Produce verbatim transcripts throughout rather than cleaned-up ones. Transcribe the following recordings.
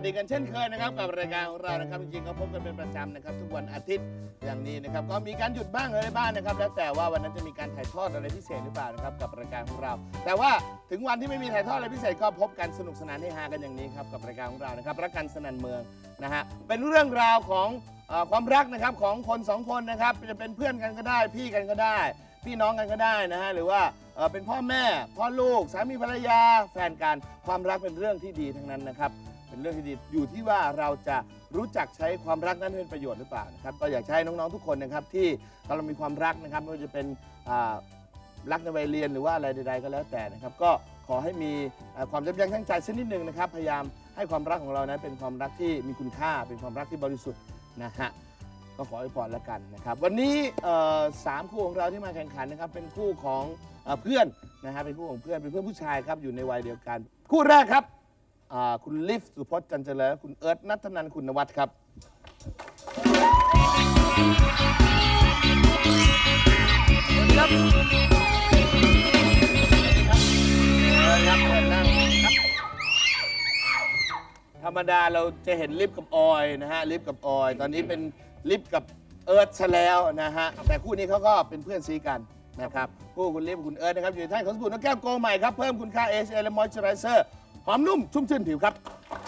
ดีกันเช่นเคยนะครับกับรายการของเรานะครับจริงๆก็พบกันเป็นประจำนะครับทุกวันอาทิตย์อย่างนี้นะครับก็มีการหยุดบ้างอะไรบ้างนะครับแล้วแต่ว่าวันนั้นจะมีการถ่ายทอดอะไรพิเศษหรือเปล่านะครับกับรายการของเราแต่ว่าถึงวันที่ไม่มีถ่ายทอดอะไรพิเศษก็พบกันสนุกสนานให้ฮากันอย่างนี้ครับกับรายการของเรานะครับรักกันสนั่นเมืองนะฮะเป็นเรื่องราวของความรักนะครับของคนสองคนนะครับจะเป็นเพื่อนกันก็ได้พี่กันก็ได้พี่น้องกันก็ได้นะฮะหรือว่าเป็นพ่อแม่พ่อลูกสามีภรรยาแฟนกันความรักเป็นเรื่องที่ดีทั้งนั้นนะครับเป็นเรื่องที่ดีอยู่ที่ว่าเราจะรู้จักใช้ความรักนั้นเป็นประโยชน์หรือเปล่านะครับก็อยากให้น้องๆทุกคนนะครับที่กำลังมีความรักนะครับไม่ว่าจะเป็นรักในวัยเรียนหรือว่าอะไรใดๆก็แล้วแต่นะครับก็ขอให้มีความยับยั้งชั่งใจสักนิดหนึ่งนะครับพยายามให้ความรักของเรานั้นเป็นความรักที่มีคุณค่าเป็นความรักที่บริสุทธิ์นะฮะก็ขอให้พรแล้วกันนะครับวันนี้สามคู่ของเราที่มาแข่งขันนะครับเป็นคู่ของเพื่อนนะฮะเป็นคู่ของเพื่อนเป็นเพื่อนผู้ชายครับอยู่ในวัยเดียวกันคู่แรกครับคุณลิฟสุพจน์จันเจริญคุณเอิร์ธณัฐนันท์คุณนวัฒน์ครับครับครับนั่งครับธรรมดาเราจะเห็นลิฟกับออยนะฮะลิฟกับออยตอนนี้เป็นลิฟกับเอิร์ธซะแล้วนะฮะแต่คู่นี้เขาก็เป็นเพื่อนซีกันนะครับคู่คุณลิฟกับคุณเอิร์ธนะครับอยู่ในท่านของสบู่น้ำแก้มโกใหม่ครับเพิ่มคุณค่า เอ เอช เอ และ Moisturizer หอมนุ่มชุ่มชื่นผิวครับ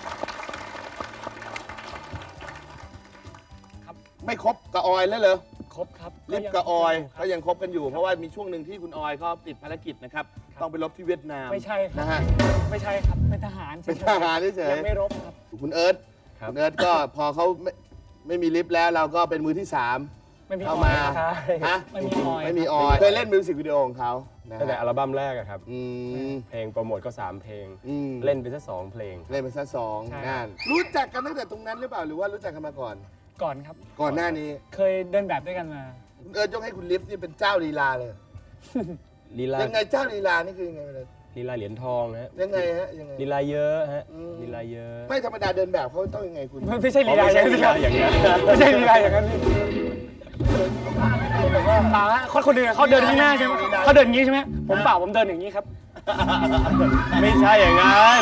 ครับไม่ครบกับออยแล้วเหรอครบครับลิฟกับออยก็ยังคบกันอยู่เพราะว่ามีช่วงหนึ่งที่คุณออยเขาติดภารกิจนะครับต้องไปรบที่เวียดนามไม่ใช่นะฮะไม่ใช่ครับเป็นทหารเป็นทหารเฉยยังไม่รบครับคุณเอิร์ธคุณเอิร์ธก็พอเขาไม่ไม่มีลิฟแล้วเราก็เป็นมือที่สามเข้ามาฮะไม่มีออยไม่มีออยเคยเล่นมิวสิกวิดีโอของเขาตั้งแต่อัลบั้มแรกอะครับเพลงโปรโมทก็สามเพลงเล่นไปสักสองเพลงเล่นไปสักสองงานรู้จักกันตั้งแต่ตรงนั้นหรือเปล่าหรือว่ารู้จักกันมาก่อนก่อนครับก่อนหน้านี้เคยเดินแบบด้วยกันมาคุณเอิร์ธยกให้คุณลิฟนี่เป็นเจ้าลีลาเลยลีลายังไงเจ้าลีลานี่คือยังไงเลยลีลาเหรียญทองฮะยังไงฮะยังไงลีลาเยอะฮะลีลาเยอะไม่ธรรมดาเดินแบบเขาต้องยังไงคุณไม่ใช่ลีลาอย่างนั้นไม่ใช่ลีลาอย่างนั้นป่าคนคนเดินเขาเดินข้างหน้าใช่ไหมเขาเดินอย่างนี้ใช่ไหมผมเปล่าผมเดินอย่างนี้ครับไม่ใช่อย่างนั้น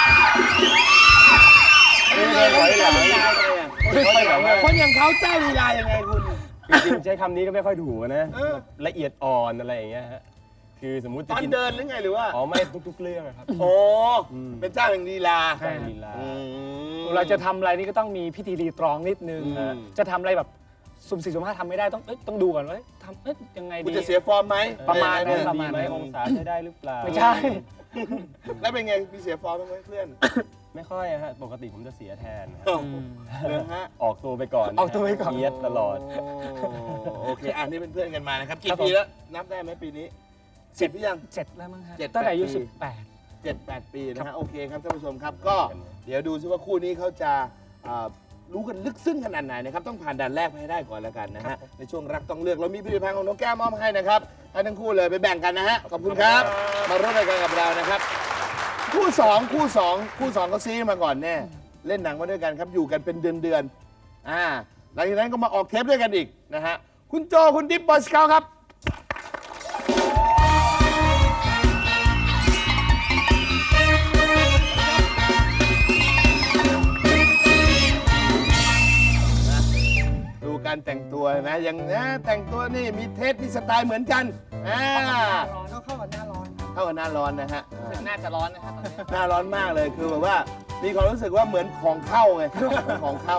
ไม่ใช่ถอยหลังคนอย่างเขาเจ้าลีลายังไงคุณจริงๆใช้คำนี้ก็ไม่ค่อยถูกนะละเอียดอ่อนอะไรอย่างเงี้ยฮะคือสมมุติตอนเดินหรือไงหรือว่าอ๋อไม่ทุกๆเรื่องครับโอ้เป็นเจ้าแห่งลีลาใช่ลีลาเราจะทำอะไรนี่ก็ต้องมีพิธีรีตรองนิดนึงจะทำอะไรแบบสุ่มสี่สุ่มห้าทำไม่ได้ต้องต้องดูก่อนว่าทำยังไงดีคุณจะเสียฟอร์มไหมประมาณนั้นประมาณนั้นองศาใช้ได้หรือเปล่าไม่ใช่แล้วเป็นไงมีเสียฟอร์มบ้างไหมเพื่อนไม่ค่อยฮะปกติผมจะเสียแทนเลยฮะออกตัวไปก่อนออกตัวไปก่อนเยียดตลอดโอเคอันนี้เป็นเพื่อนกันมานะครับกี่ปีแล้วนับได้ไหมปีนี้สิบหรือยังเจ็ดแล้วมั้งฮะตั้งแต่อายุสิบแปดเจ็ดแปดปีนะฮะโอเคครับท่านผู้ชมครับก็เดี๋ยวดูซิว่าคู่นี้เขาจะรู้กันลึกซึ้งขนาดไหนนะครับต้องผ่านด่านแรกไปให้ได้ก่อนแล้วกันนะฮะในช่วงรักต้องเลือกเรามีผลิตภัณฑ์ของน้องแก้วมอบให้นะครับให้ทั้งคู่เลยไปแบ่งกันนะฮะขอบคุณครับมาร่วมรายการกับเรานะครับคู่สองคู่สองคู่สองก็ซีมาก่อนแน่เล่นหนังมาด้วยกันครับอยู่กันเป็นเดือนเดือนอ่าหลังจากนั้นก็มาออกเทปด้วยกันอีกนะฮะคุณโจคุณดิ๊บบอยสเกาต์ครับการแต่งตัวนะอย่างนะแต่งตัวนี่มีเทสมีสไตล์เหมือนกันอ่าร้อนเข้ากับหน้าร้อนเข้ากับหน้าร้อนนะฮะน่าจะร้อนนะครับหน้าร้อนมากเลยคือแบบว่ามีความรู้สึกว่าเหมือนของเข้าไงของเข้า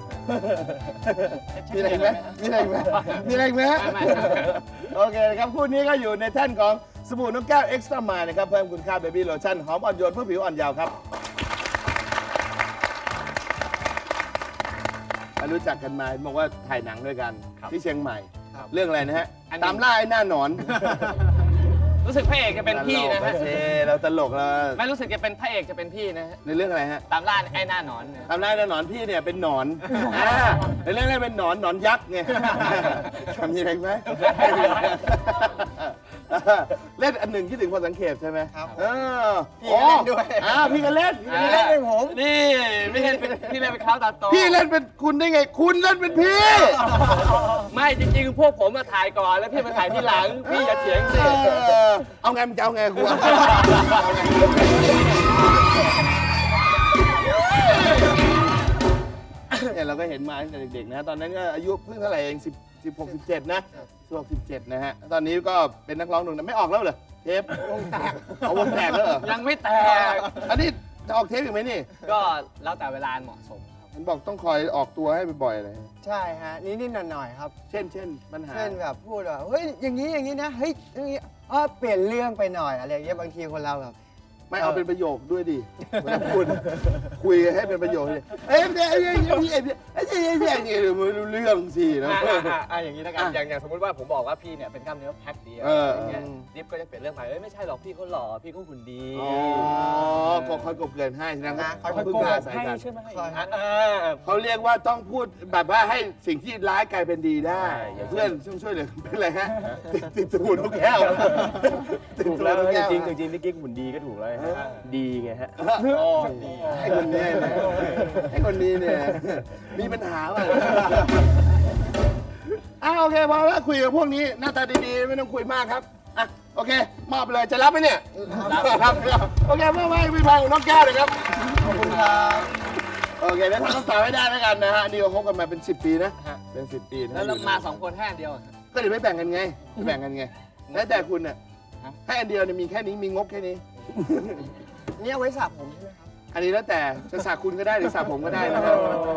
มีอะไรไหมมีอะไรไหมมีอะไรไหมโอเคครับคู่นี้ก็อยู่ในแท่นของสบู่นกแก้วเอ็กซ์ตร้ามานะครับเพิ่มคุณค่าเบบี้โลชั่นหอมอ่อนโยนเพื่อผิวอ่อนเยาว์ครับรู้จักกันมาบอกว่าถ่ายหนังด้วยกันที่เชียงใหม่เรื่องอะไรนะฮะตามล่าไอ้หน้าหนอนรู้สึกพระเอกจะเป็นพี่นะฮะเราตลกเราไม่รู้สึกจะเป็นพระเอกจะเป็นพี่นะฮะในเรื่องอะไรฮะตามล่าไอ้หน้าหนอนตามล่าไอ้หน้าหนอนพี่เนี่ยเป็นหนอนในเรื่องนี้เป็นหนอนหนอนยักษ์ไงทำยังไงไหมเล่นอันหนึ่งคิดถึงพอสังเขปใช่ไหมครับเออพี่เล่นด้วยอ่าพี่ก็เล่นพี่เล่นเป็นผมนี่ไม่เล่นเป็นพี่เล่นเป็นเขาตาโตพี่เล่นเป็นคุณได้ไงคุณเล่นเป็นพี่ไม่จริงๆพวกผมมาถ่ายก่อนแล้วพี่มาถ่ายที่หลังพี่อย่าเถียงสิเอาไงมันจะเอาไงกูเอาไงเนี่ยเราก็เห็นมาตั้งแต่เด็กๆนะตอนนั้นก็อายุเพิ่งเท่าไหร่เองสิบสิบหกสิบเจ็ดนะสิบหกสิบเจ็ดนะฮะตอนนี้ก็เป็นนักร้องหนุ่มนะไม่ออกแล้วเหรอเทปวงแตกเอาวงแตกแล้วเหรอยังไม่แตกอันนี้จะออกเทปอีกไหมนี่ก็แล้วแต่เวลาเหมาะสมครับเห็นบอกต้องคอยออกตัวให้บ่อยๆเลยใช่ฮะนิดๆหน่อยๆครับเช่นเช่นปัญหาเช่นแบบพูดว่าเฮ้ยอย่างนี้อย่างนี้นะเฮ้ยอย่างนี้อ๋อเปลี่ยนเรื่องไปหน่อยอะไรอย่างเงี้ยบางทีคนเราแบบไม่เอาเป็นประโยคด้วยดิเวลาพูดคุยให้เป็นประโยคดิเอ้ยเอ้ยเอ้ยเอ้ยเอ้ยเอ้ยเอ้ยเอ้ยเอ้ยเอ้ยเอ้ยไม่รู้เรื่องสินะอ่าอ่าอ่าอย่างนี้นะครับอ่ะอย่างอย่างสมมติว่าผมบอกว่าพี่เนี่ยเป็นกล้ามเนื้อแพ็คเดียวเอออย่างเงี้ยดิฟก็จะเปลี่ยนเรื่องไปเอ้ยไม่ใช่หรอกพี่เขาหล่อพี่เขาหุ่นดีอ๋อก็คอยกบเกลื่อนให้นะนะเขาคอยพึ่งโกพาหกสายให้กันใช่ไหมคอยอ่าอ่าเขาเรียกว่าต้องพูดแบบว่าให้สิ่งที่ร้ายกลายเป็นดีได้ เพื่อนช่วยช่วยเหลือเป็นไรฮะติดติดสมุนลูกแก้วถูกแล้วติดสมุนจกก้ริงๆจริงๆพี่กิ๊กหุ่นดีก็ถูกแล้วฮะดีไงฮะโอ้ดีไอ้คนนี้เนี่ยไอ้คนนี้เนี่ยมีปัญหาป่ะอ้าวโอเคพอแล้วคุยกับพวกนี้หน้าตาดีๆไม่ต้องคุยมากครับอ่ะโอเคมอบไปเลยจะรับไหมเนี่ยรับครับโอเคมอบให้พี่พังน้องแก้วเลยครับขอบคุณครับโอเคแล้วทำคำตอบให้ได้แล้วกันนะฮะนี่ก็คบกันมาเป็นสิบปีนะเป็นสิบปีนะแล้วเรามาสองคนแค่อันเดียวอะก็เดี๋ยวไม่แบ่งกันไงไม่แบ่งกันไงแล้วแต่คุณน่ะให้อันเดียวเนี่ยมีแค่นี้มีงบแค่นี้เนี่ยเอาไว้สระผมใช่ไหมครับอันนี้แล้วแต่จะสระคุณก็ได้หรือสระผมก็ได้นะครับ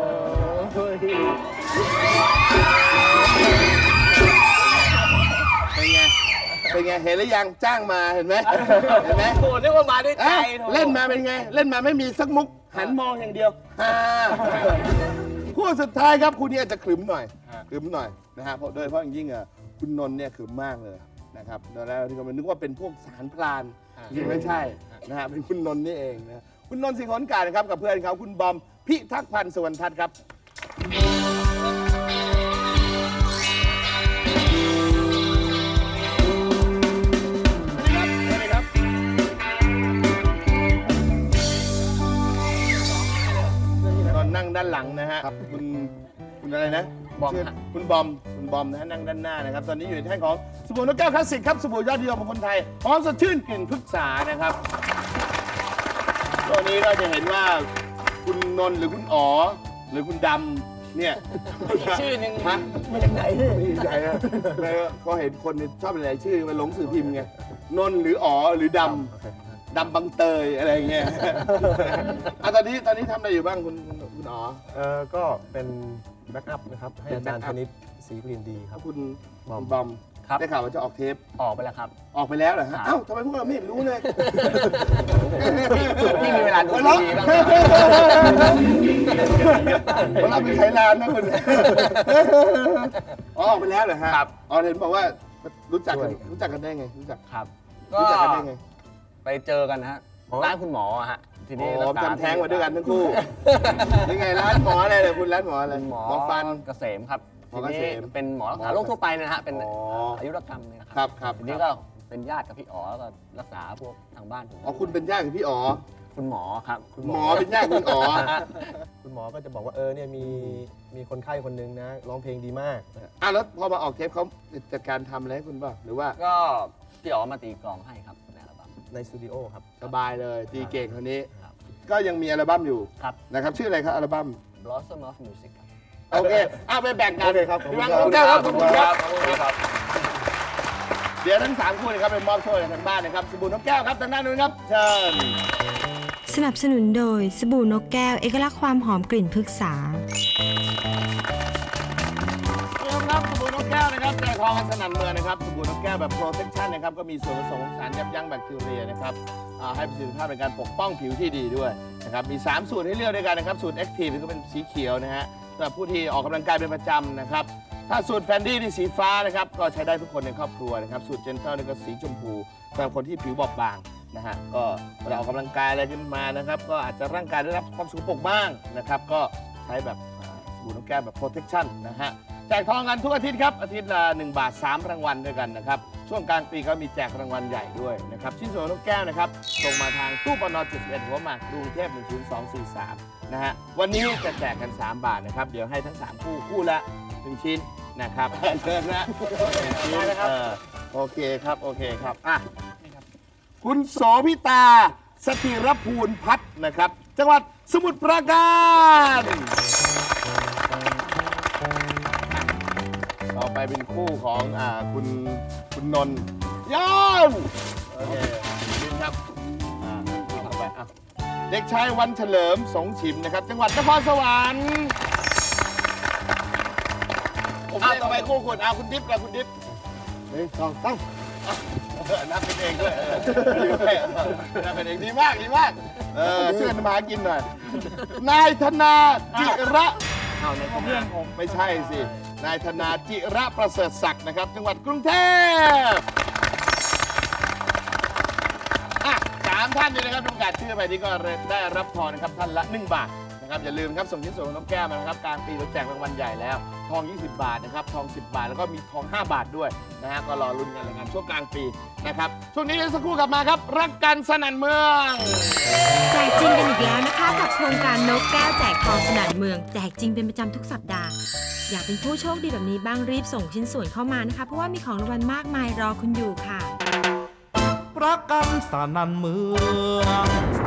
เป็นไง เป็นไง เห็นหรือยังจ้างมาเห็นไหมเห็นไหมโอ้นึกว่ามาด้วยใจอ่ะเล่นมาเป็นไง เล่นมาไม่มีสักมุก หันมองอย่างเดียวฮ่าคู่สุดท้ายครับคุณเนี่ยจะขรึมหน่อยขรึมหน่อยนะฮะเพราะโดยเฉพาะอย่างยิ่งอ่ะคุณนนท์เนี่ยขรึมมากเลยนะครับตอนแรกที่เรานึกว่าเป็นพวกสารพลานจริงไม่ใช่นะฮะเป็นคุณนนท์นี่เองนะคุณนนท์สิงห์ขอนการนะครับกับเพื่อนเขาคุณบอมพิทักษ์พันธ์สุวรรณทัศน์ครับ ตอนนั่งด้านหลังนะฮะคุณคุณอะไรนะบอมชื่ฮะคุณบอมคุณบอมนะฮะนั่งด้านหน้านะครับตอนนี้อยู่ในแท่งของสบู่นกแก้วคลาสสิกครับสบู่ยอดนิยมของคนไทยหอมสดชื่นกลิ่นพฤกษานะครับตัวนี้ก็จะเห็นว่าคุณนนท์หรือคุณอ๋อหรือคุณดำเนี่ยอีกชื่อหนึ่งฮะมาจากไหนนี่ไม่ใช่ฮะแล้วก็เห็นคนชอบหลายชื่อมาหลงสื่อพิมพ์ไงนนท์หรืออ๋อหรือดำดำบังเตยอะไรอย่างเงี้ยอ่ะตอนนี้ตอนนี้ทำอะไรอยู่บ้างคุณคุณคุณอ๋อเออก็เป็นแบ็กอัพนะครับ ให้อาจารย์เป็นธ backup นิตศรีกลิ่นดีครับคุณบอมคุณบอมครับได้ข่าวว่าจะออกเทปออกไปแล้วครับออกไปแล้วเหรอฮะครับเอ้าทำไมพวกเราไม่เห็นรู้เลยพี่มีเวลาดูหัวเราะทีวีบ้างหัวเราะเป็นไขลานนะคุณอ๋อออกไปแล้วเหรอฮะครับอ๋อเห็นบอกว่ารู้จักกันด้วยรู้จักกันได้ไงรู้จักครับรู้จักกันได้ไงไปเจอกันนะฮะร้านคุณหมออะฮะทีอ๋นี้อทำแท้งมาด้วยกันทั้งคู่ยังไงร้านหมออะไรเลยคุณร้านหมออะไรคุณหมอหมอฟันเกษมครับหมอทีเกนี้ษมเป็นหมอรักษาโรคทั่วไปนะฮะเป็นอ๋ออายุรกรรมเนี่ยนะคครัรับครับทีนี้ก็เป็นญาติกับพี่อ๋อแล้วก็รักษาพวกทางบ้านผมอ๋อคุณเป็นญาติกับพี่อ๋อคุณหมอครับหมอเป็นญาติคุณอ๋อคุณหมอก็จะบอกว่าเออเนี่ยมีมีคนไข้คนหนึงนะร้องเพลงดีมากอ่ะแล้วพอมาออกเทปเขาจัดการทำอะไรให้คุณป่ะหรือว่าก็พี่อ๋อมาตีกลองให้ครับในอัลบั้มในสตูดิโอครับสบายเลยตีเก่งคนนี้ครับก็ยังมีอัลบั้มอยู่ครับนะครับชื่ออะไรครับอัลบั้ม Blossom of Music ครับโอเคเอาไปแบ่งกันโอเคครับขอบพี่คุวัณงครับน้องแก้วครับขอบคุณครับขอบคุณครับเดี๋ยวทั้งสามคู่นะครับเป็นมอบโชคให้ทางบ้านนะครับสบู่น้องแก้วครับทางด้านนู้นครับเชิญสนับสนุนโดยสบู่นกแก้วเอกลักษณ์ความหอมกลิ่นพฤกษาคุณผู้ชมครับสบู่นกแก้วนะครับแจกทองกันสนั่นเมืองนะครับสบู่นกแก้วแบบ protection นะครับก็มีส่วนผสมของสารยับยั้งแบคทีเรียนะครับอ่าให้ประสิทธิภาพในการปกป้องผิวที่ดีด้วยนะครับมีสามสูตรให้เลือกด้วยกันนะครับสูตร Active ก็เป็นสีเขียวนะฮะสำหรับผู้ที่ออกกำลังกายเป็นประจำนะครับถ้าสูตรแฟนดี้ที่สีฟ้านะครับก็ใช้ได้ทุกคนในครอบครัวนะครับสูตรเจนเทลนี่ก็สีชมพูสำหรับคนที่ผิวบอบบางนะฮะก็เวลาออกกำลังกายอะไรขึ้นมานะครับก็อาจจะร่างกายได้รับความสกปรกบ้างนะครับก็ใช้แบบอ่าสบู่นกแก้วแบบ protection นะฮะแจกทองกันทุกอาทิตย์ครับอาทิตย์ละหนึ่งบาทสามรางวัลด้วยกันนะครับช่วงกลางปีก็มีแจกรางวัลใหญ่ด้วยนะครับชิ้นส่วนนกแก้วนะครับส่งมาทางตู้ปนเจ็ดสิบเอ็ดหัวหมากกรุงเทพหนึ่งศูนย์สองสี่สามนะฮะวันนี้จะแจกกันสามบาทนะครับเดี๋ยวให้ทั้งสามคู่คู่ละหนึ่งชิ้นนะครับ เชิญนะหนึ่งชิ้นเออโอเคครับโอเคครับอ่ะคุณโสพิตาสถิรภูลพัฒน์นะครับจังหวัดสมุทรปราการไปเป็นคู่ของอ่าคุณคุณนนท์ยอนโอเคดินครับอ่าเอาไปอ่ะเด็กชายวันเฉลิมสงฉิมนะครับ จังหวัดนครสวรรค์เอาต่อไปคู่คุณเอาคุณดิฟกับคุณดิฟหนึ่งสองสามนับเป็นเองด้วยเออด้วยนับเป็นเองดีมากดีมากเออช่วยกันมาหากินหน่อยนายธนาจิระเอานายธนาไม่ใช่สินายธนาจิระประเสริฐศักดิ์นะครับ จังหวัดกรุงเทพอ่ะสามท่านนี้นะครับทุกการชื่อไปที่ก็ได้รับทองนะครับท่านละหนึ่งบาทนะครับอย่าลืมครับส่งชิ้นส่วนของนกแก้วมานะครับกลางปีเราแจกรางวัลใหญ่แล้วทองยี่สิบบาทนะครับทองสิบบาทแล้วก็มีทองห้าบาทด้วยนะฮะก็รอลุ้นกันรายการช่วงกลางปีนะครับช่วงนี้เดี๋ยวสักครู่กลับมาครับรักกันสนั่นเมืองแจกจริงกันอีกแล้วนะคะกับโครงการนกแก้วแจกทองสนั่นเมืองแจกจริงเป็นประจำทุกสัปดาห์อยากเป็นผู้โชคดีแบบนี้บ้างรีบส่งชิ้นส่วนเข้ามานะคะเพราะว่ามีของรางวัลมากมายรอคุณอยู่ค่ะรักกันสนั่นเมือง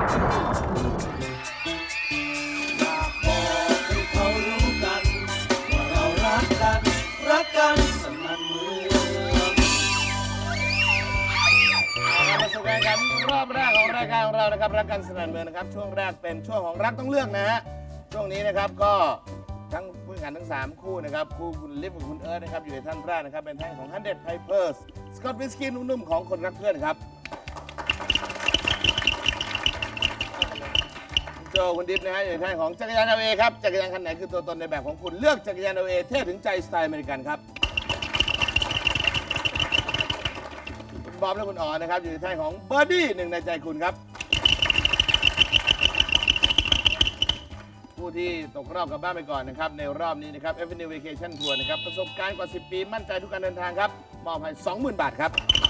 มาสู่รายการรอบแรกของรายการของเรานะครับรักกันสนั่นเมืองนะครับช่วงแรกเป็นช่วงของรักต้องเลือกนะฮะช่วงนี้นะครับก็ทั้งผู้แข่งขันทั้งสามคู่นะครับคู่คุณลิฟกับคุณเอิร์ธนะครับอยู่ในท่านแรกนะครับเป็นท่านของ ฮันเดรด Pipers สกอตวิสกี้นุ่มๆของคนรักเพื่อนครับคุณโจคุณดิฟนะฮะอยู่ในท่านของจักรยาน แอล เอ ครับจักรยานคันไหนคือตัวตนในแบบของคุณเลือกจักรยาน แอล เอ เท่ถึงใจสไตล์อเมริกันครับบอมและคุณอ๋อนะครับอยู่ในท่านของเบอร์ดี้หนึ่งในใจคุณครับผู้ที่ตกรอบกลับบ้านไปก่อนนะครับในรอบนี้นะครับ Avenue Vacation Tour นะครับประสบการณ์กว่าสิบปีมั่นใจทุกการเดินทางครับมอบให้ สองหมื่น บาทครับ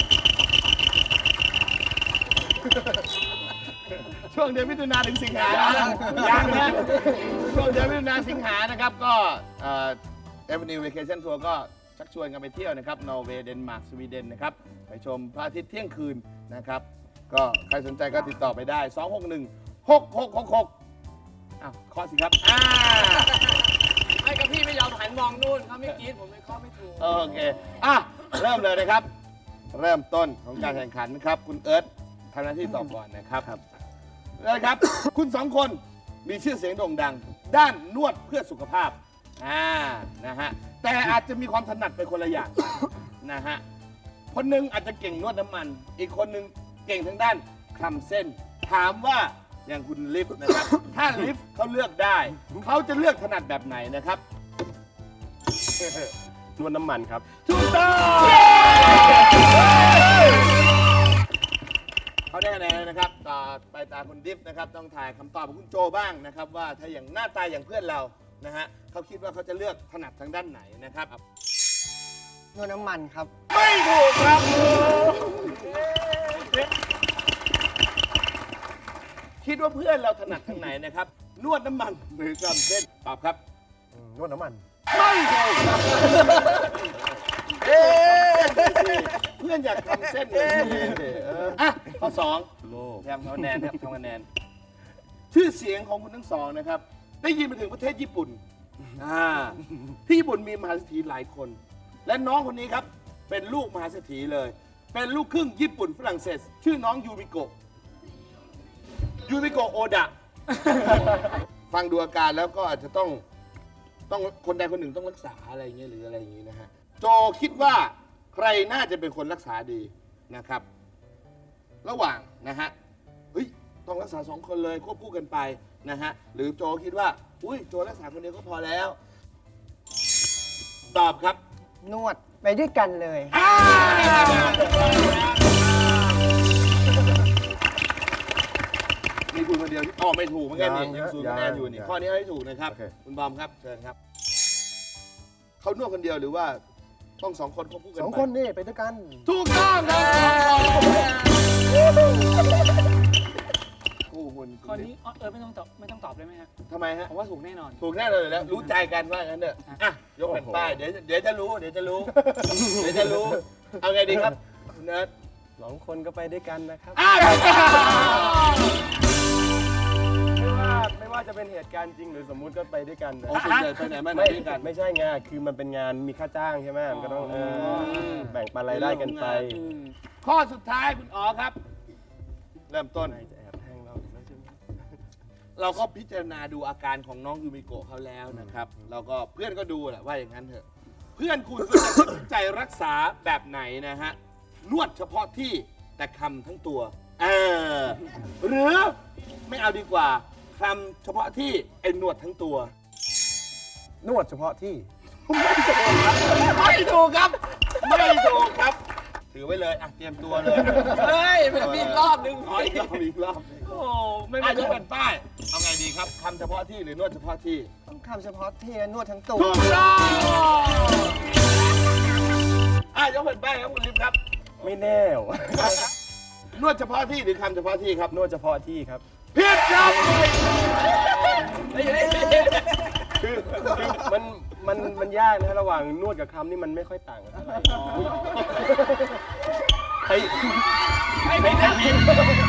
ช่วงเดือนมิถุนาถึงสิงหายังนะช่วงเดือนมิถุนาสิงหานะครับก็เอ่อ Avenue Vacation Tour ก็ชักชวนกันไปเที่ยวนะครับนอร์เวย์เดนมาร์กสวีเดนนะครับไปชมพระอาทิตย์เที่ยงคืนนะครับก็ใครสนใจก็ติดต่อไปได้ สอง หก หนึ่ง หก หก หก หกอ้าวเคาะสิครับอ่าไม่กับพี่ไม่ยอมหันมองนู่นเขาไม่กรี๊ดผมเลยข้อไม่ถูกโอเคอ่ะเริ่มเลยนะครับ เริ่มต้นของการแข่งขันครับคุณเอิร์ธทำหน้าที่ตอบก่อนนะครับเลยครับ คุณสองคนมีชื่อเสียงโด่งดัง ด้านนวดเพื่อสุขภาพอ่านะฮะแต่อาจจะมีความถนัดไปคนละอย่างนะฮะคนหนึ่งอาจจะเก่งนวดน้ำมัน อีกคนหนึ่งเก่งทางด้านคลำเส้น ถามว่าอย่างคุณลิฟต์นะครับ ถ้าลิฟต์เขาเลือกได้ เขาจะเลือกถนัดแบบไหนนะครับนวดน้ำมันครับถูกต้องเขาได้คะแนนนะครับต่อไปตาคุณดิฟนะครับต้องถ่ายคำตอบของคุณโจบ้างนะครับว่าถ้าอย่างหน้าตาอย่างเพื่อนเรานะฮะเขาคิดว่าเขาจะเลือกถนัดทางด้านไหนนะครับนวดน้ำมันครับไม่ถูกครับคิดว่าเพื่อนเราถนัดทางไหนนะครับนวดน้ำมันหรือกำเส้นตอบครับนวดน้ำมันไม่ถูกครับเอ๊ะเพื่อนอยากทำเส้นเลยเอออ่ะข้อสองแทำคะแนนครับทำคะแนนชื่อเสียงของคุณทั้งสองนะครับได้ยินไปถึงประเทศญี่ปุ่นอ่าที่ญี่ปุ่นมีมหาเศรษฐีหลายคน และน้องคนนี้ครับเป็นลูกมหาเศรษฐีเลย เป็นลูกครึ่งญี่ปุ่นฝรั่งเศส ชื่อน้องยูมิโกะยูมิโกะโอดะ ฟังดูอาการแล้วก็อาจจะต้องต้องคนใดคนหนึ่งต้องรักษาอะไรอย่างเงี้ยหรืออะไรอย่างงี้นะฮะโจคิดว่าใครน่าจะเป็นคนรักษาดีนะครับ ระหว่างนะฮะเฮ้ยต้องรักษาสองคนเลยควบคู่กันไปนะฮะหรือโจคิดว่าอุ้ยโจรักษาคนเดียวก็พอแล้วตอบครับนวดไปด้วยกันเลยมีคุณคนเดียวที่อ๋อไม่ถูกเหมือนกันนี่ยังยังศูนย์ยังคะแนนอยู่นี่ยังข้อนี้ให้ถูกนะครับโอเคคุณบอมครับเชิญครับเขานวดคนเดียวหรือว่าต้องสองคนควบคู่กันสองไปคนนี่ไปด้วยกันถูกต้องครับคู่คุณข้อนี้เออไม่ต้องตอบไม่ต้องตอบได้ไหมฮะทำไมฮะผมว่าถูกแน่นอนถูกแน่เลยแล้วรู้ใจกันว่างั้นเถอะอ่ะยกแผ่นป้ายเดี๋ยวเดี๋ยวจะรู้เดี๋ยวจะรู้ เดี๋ยวจะรู้เอาไงดีครับคุณเนิร์ดสองคนก็ไปด้วยกันนะครับอ้าวไม่ว่าไม่ว่าว่าจะเป็นเหตุการณ์จริงหรือสมมุติก็ไปด้วยกันนะโอ้ส่วนใหญ่ไปไหนมาไหนไม่ด้วยกันไม่ใช่ไงคือมันเป็นงานมีค่าจ้างใช่ไหมมันก็ต้องเออแบ่งปันรายได้กันไปอืมข้อสุดท้ายคุณอ๋อครับ เริ่มต้นนายจะแอบแทงเราอีกแล้วใช่ไหมเราก็พิจารณาดูอาการของน้องยูมิโกะเขาแล้วนะครับเราก็เพื่อนก็ดูแหละว่าอย่างนั้นเถอะ เพื่อนคุณก็จะตัดสินใจรักษาแบบไหนนะฮะนวดเฉพาะที่แต่คำทั้งตัวเออหรือไม่เอาดีกว่าคำเฉพาะที่ไอ้นวดทั้งตัวนวดเฉพาะที่ไม่ถูกครับ ไม่ถูกครับ ถือไว้เลยอ่ะเตรียมตัวเลยเฮ้ยมันมีอีกรอบนึงขออีกรอบอีกรอบโอ้ไม่อาไม่จจะเป็นป้ายเอาไงดีครับคำเฉพาะที่หรือนวดเฉพาะที่ต้องคำเฉพาะที่นวดทั้งตัวถูกต้องอ่ะยกเป็นป้ายครับคุณลิฟครับไม่แน่วะนวดเฉพาะที่หรือคำเฉพาะที่ครับนวดเฉพาะที่ครับผิดครับคือคือมันมันมันยากนะระหว่างนวดกับคำนี่มันไม่ค่อยต่างกันเท่าไหร่ใครใครใครทีม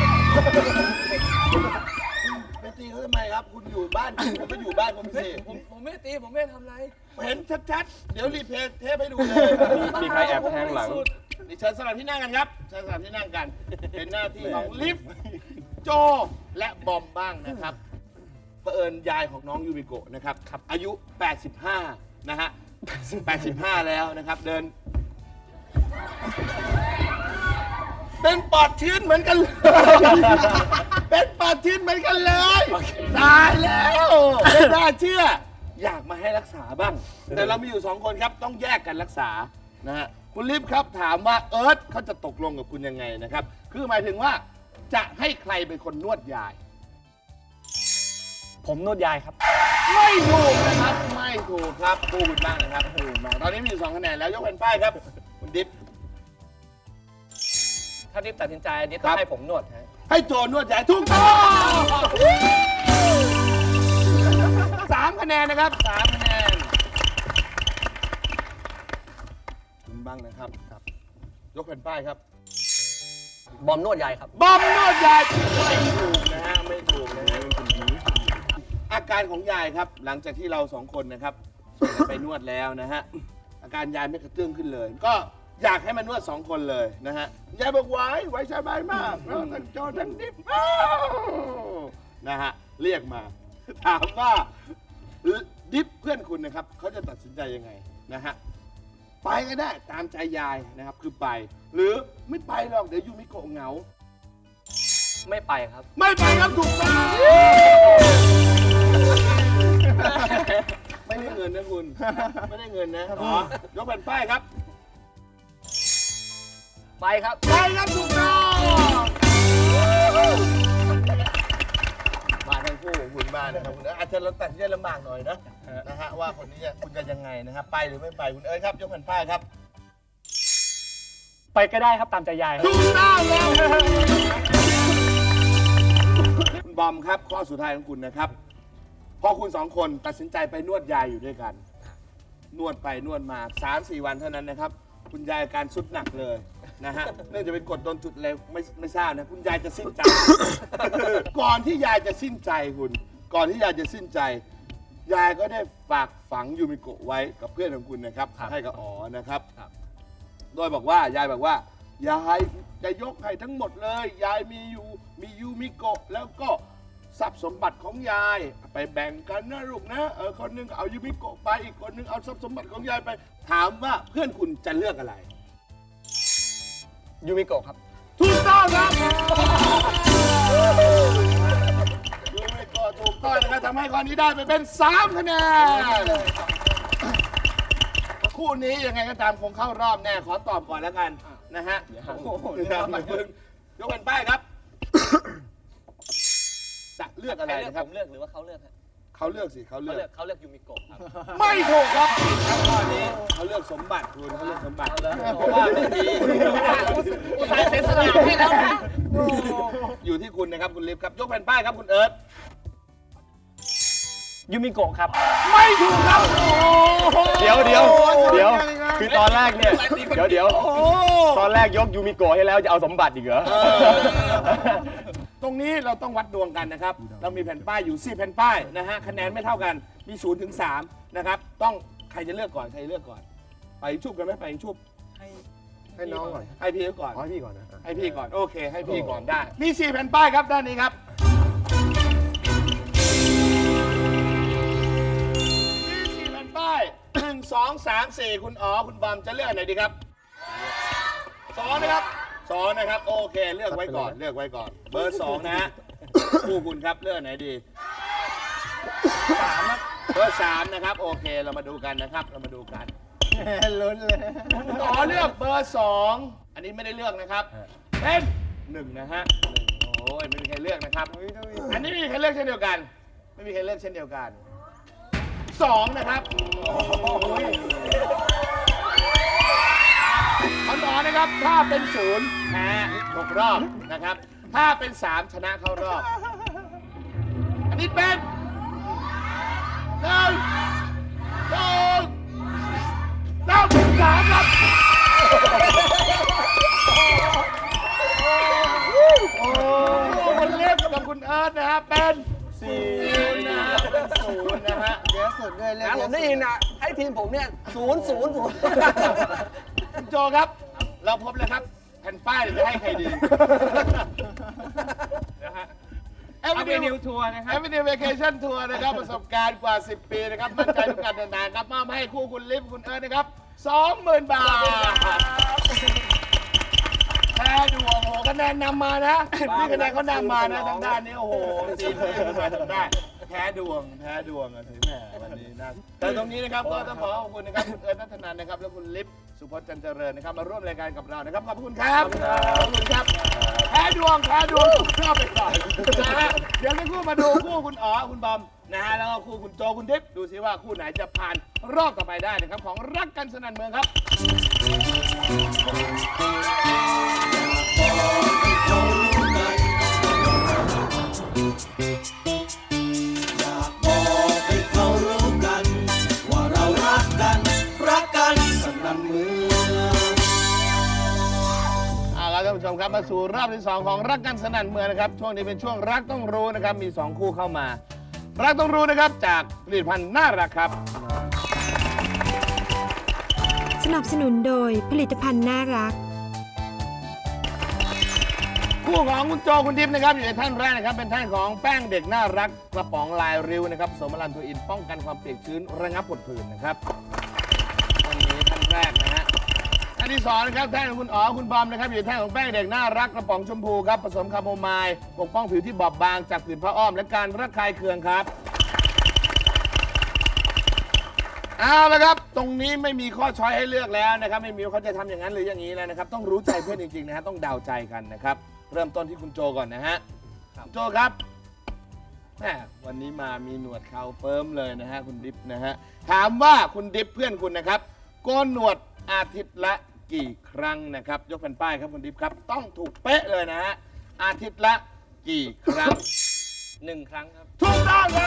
ไปตีเขาทำไมครับ คุณอยู่บ้านคุณผมก็อยู่บ้านผมสิผมผมไม่ตีผมไม่ทำอะไรเห็นชัดๆ เดี๋ยวรีเพลย์เทปให้ดูเลยมีใครแอบแทงหลังนี่เชิญสลับที่นั่งกันครับ เชิญสลับที่นั่งกัน เป็นหน้าที่ของลิฟ โจ และบอมบ้างนะครับเผอิญยายของน้องยูมิโกะนะครับ อายุ แปดสิบห้า นะฮะ แปดสิบห้า แล้วนะครับ เดิน เป็นปอดชื้นเหมือนกันเลย เป็นปอดชื้นเหมือนกันเลย ตายแล้วไม่น่าเชื่อ อยากมาให้รักษาบ้าง แต่เรามีอยู่สองคนครับ ต้องแยกกันรักษา นะฮะ คุณลิฟครับถามว่าเอิร์ธเขาจะตกลงกับคุณยังไงนะครับ คือหมายถึงว่าจะให้ใครเป็นคนนวดยายผมนวดยายครับไม่ถูกนะครับ ไม่ถูกครับพูดบ้างนะครับพูดบ้างตอนนี้มีอยู่สองคะแนนแล้วยกเป็นป้ายครับ คุณดิฟถ้าดิฟตัดสินใจดิฟต้องให้ผมนวดฮะให้โจนวดยายถูกต้องสามคะแนนนะครับสามคะแนนคุณบ้างนะครับครับ ยกเป็นป้ายครับบอมนวดยายครับบอมนวดยายไม่ถูกนะฮะไม่ถูกนะฮะอาการของยายครับ หลังจากที่เราสองคนนะครับไปนวดแล้วนะฮะอาการยายไม่กระเตื้องขึ้นเลย ก็อยากให้มันนวดสองคนเลยนะฮะยายบอกไว้ไว้สบายมากแล้วทั้งโจทั้งดิบอ้าวนะฮะเรียกมา ถามว่าดิฟเพื่อนคุณนะครับเขาจะตัดสินใจยังไงนะฮะไปก็ได้ตามใจยายนะครับคือไป หรือไม่ไปหรอกเดี๋ยวยูมิโกะเหงาไม่ไปครับไม่ไปครับถูกต้องไม่ได้เงินนะคุณ ไม่ได้เงินนะอ๋อยกแผ่นป้ายครับไปครับไปครับถูกต้องมาทั้งคู่ของคุณบ้านนะครับคุณเอิร์ธอาจจะเราตัดสินใจลำบากหน่อยนะนะฮะว่าคนนี้จะคุณจะยังไงนะครับไปหรือไม่ไปคุณเอิร์ธครับยกแผ่นป้ายครับไปก็ได้ครับตามใจยายครับถูกต้องแล้วคุณบอมครับข้อสุดท้ายของคุณนะครับพอคุณสองคนตัดสินใจไปนวดยายอยู่ด้วยกัน นวดไปนวดมา สามสี่ วันเท่านั้นนะครับ คุณยายอาการสุดหนักเลยนะฮะเนื่องจากเป็นกดโดนจุดอะไรไม่ไม่ทราบนะคุณยายจะสิ้นใจ ก่อนที่ยายจะสิ้นใจคุณ ก่อนที่ยายจะสิ้นใจ ยายก็ได้ฝากฝังยูมิโกะไว้กับเพื่อนของคุณนะครับให้กับอ๋อนะครับ โดยบอกว่ายายบอกว่ายายจะยกให้ทั้งหมดเลย ยายมีอยู่มียูมิโกะแล้วก็ทรัพย์สมบัติของยายไปแบ่งกันนะลูกนะเออคนหนึงเอายูมิโกะไปอีกคนหนึงเอาทรัพย์สมบัติของยายไป ถามว่าเพื่อนคุณจะเลือกอะไรยูมิโกะครับถูกต้องครับยูมิโกะถูกต้องนะครับทำให้ข้อนี้ได้ไปเป็นสามคะแนนคู่นี้ยังไงก็ตามคงเข้ารอบแน่ขอตอบก่อนแล้วกันนะฮะโอ้โหยกเป็นป้ายครับ จะเลือกอะไรนะครับผมเลือกหรือว่าเขาเลือกฮะเขาเลือกสิเขาเลืเขาอกเลือกเขาเลือกยูมิโกะครับไม่ถูกครับข้อนี้เขาเลือกสมบัติคุณเขาเลือกสมบัติเพราะว่าไม่มีอุตส่าห์เสียสละให้แล้วนะอยู่ที่คุณนะครับคุณลิฟครับยกแผ่นป้ายครับคุณเอิร์ธยูมิโกะครับไม่ถูกครับเดี๋ยวเดี๋ยวเดี๋ยวคือตอนแรกเนี่ยเดี๋ยวเดี๋ยวตอนแรกยกยูมิโกะให้แล้วจะเอาสมบัติอีกเหรอตตรงนี้เราต้องวัดดวงกันนะครับ เรามีแผ่นป้ายอยู่สี่แผ่นป้ายนะฮะคะแนนไม่เท่ากันมีศูนย์ถึงสามนะครับต้องใครจะเลือกก่อนใครจะเลือกก่อนไปชุบกันไหมไปชุบให้น้องก่อนให้พี่ก่อนอ๋อให้พี่ก่อนนะให้พี่ก่อนโอเคให้พี่ก่อนได้มีสี่แผ่นป้ายครับด้านนี้ครับมีสี่แผ่นป้ายหนึ่งสองสามสี่คุณอ๋อคุณบอมจะเลือกอันไหนดีครับสองนะครับสองนะครับโอเคเลือกไว้ก่อนเลือกไว้ก่อน เบอร์สองนะฮะคู่คุณครับเลือกอันไหนดีสามครับเบอร์สามนะครับโอเคเรามาดูกันนะครับเรามาดูกันลุ้นเลยคุณอ๋อเลือกเบอร์สองอันนี้ไม่ได้เลือกนะครับเป็นหนึ่งนะฮะโอ้ยไม่มีใครเลือกนะครับอันนี้ไม่มีใครเลือกเช่นเดียวกัน ไม่มีใครเลือกเช่นเดียวกันสองนะครับคุณอ๋อนะครับถ้าเป็นศูนย์แพ้ตกรอบนะครับถ้าเป็นสามชนะเข้ารอบอันนี้เป็นหนึ่งสองสามสามครับโอ้คุณเล็บกับคุณเอิร์ธนะฮะเป็นศูนย์นะฮะเป็นศูนย์นะฮะเยอะสุดด้วยเลยนะผมได้ยินอ่ะให้ทีมผมเนี่ยศูนย์ศูนย์ศูนย์คุณโจครับ เราพบเลยครับแผ่นป้ายจะให้ใครดีนะฮะ Avenue Tour นะครับ Avenue Vacation Tour นะครับประสบการณ์กว่า สิบ ปีนะครับมั่นใจทุกการเดินทางครับมอบให้คู่คุณลิฟคุณเอิร์ธนะครับ สองหมื่น บาทแพ้ดูโอ้โหคะแนนนำมานะนี่คะแนนเขานำมานะทางด้านนี้โอ้โหทีมที่มาทำได้แพ้ดวงแพ้ดวงอะถึงแหมวันนี้นะแต่ตรงนี้นะครับก็ต้องขอขอบคุณนะครับคุณเอิร์ธนัทนันนะครับและคุณลิฟสุพจน์จันเจริญนะครับมาร่วมรายการกับเรานะครับขอบคุณครับขอบคุณครับแพ้ดวงแพ้ดวงเข้าไปก่อนนะฮะเดี๋ยวทั้งคู่มาดูคู่คุณอ๋อคุณบอมนะฮะแล้วก็คู่คุณโจคุณดิฟดูซิว่าคู่ไหนจะผ่านรอบต่อไปได้นะครับของรักกันสนั่นเมืองครับ เอาละท่านผู้ชมครับมาสู่รอบที่สองของรักกันสนั่นเมืองนะครับช่วงนี้เป็นช่วงรักต้องรู้นะครับมีสองคู่เข้ามา รักต้องรู้นะครับจากผลิตภัณฑ์น่ารักครับสนับสนุนโดยผลิตภัณฑ์น่ารักคู่ของคุณโจคุณดิฟนะครับอยู่ในท่านแรกนะครับเป็นท่านของแป้งเด็กน่ารักกระป๋องลายริ้วนะครับผสมมะลันโทอินป้องกันความเปียกชื้นระงับผดผื่นนะครับวันนี้ท่านแรกนะฮะท่านที่สองนะครับท่านของคุณอ๋อคุณบอมนะครับอยู่ในท่านของแป้งเด็กน่ารักกระป๋องชมพูครับผสมคาโมไมล์ปกป้องผิวที่บอบบางจากผื่นผ้าอ้อมและการระคายเคืองครับเอาละครับตรงนี้ไม่มีข้อช้อยให้เลือกแล้วนะครับไม่มีว่าเขาจะทำอย่างนั้นหรืออย่างนี้แล้วนะครับต้องรู้ใจเพื่อนจริงๆนะฮะต้องเดาใจกันนะครับเริ่มต้นที่คุณโจก่อนนะฮะคุณโจครับแหมวันนี้มามีหนวดเขาเฟิร์มเลยนะฮะคุณดิฟนะฮะถามว่าคุณดิฟเพื่อนคุณนะครับโกนหนวดอาทิตย์ละกี่ครั้งนะครับยกแผ่นป้ายครับคุณดิฟครับต้องถูกเป๊ะเลยนะฮะอาทิตย์ละกี่ครั้งหนึ่งครั้งครับถูกต้องครับ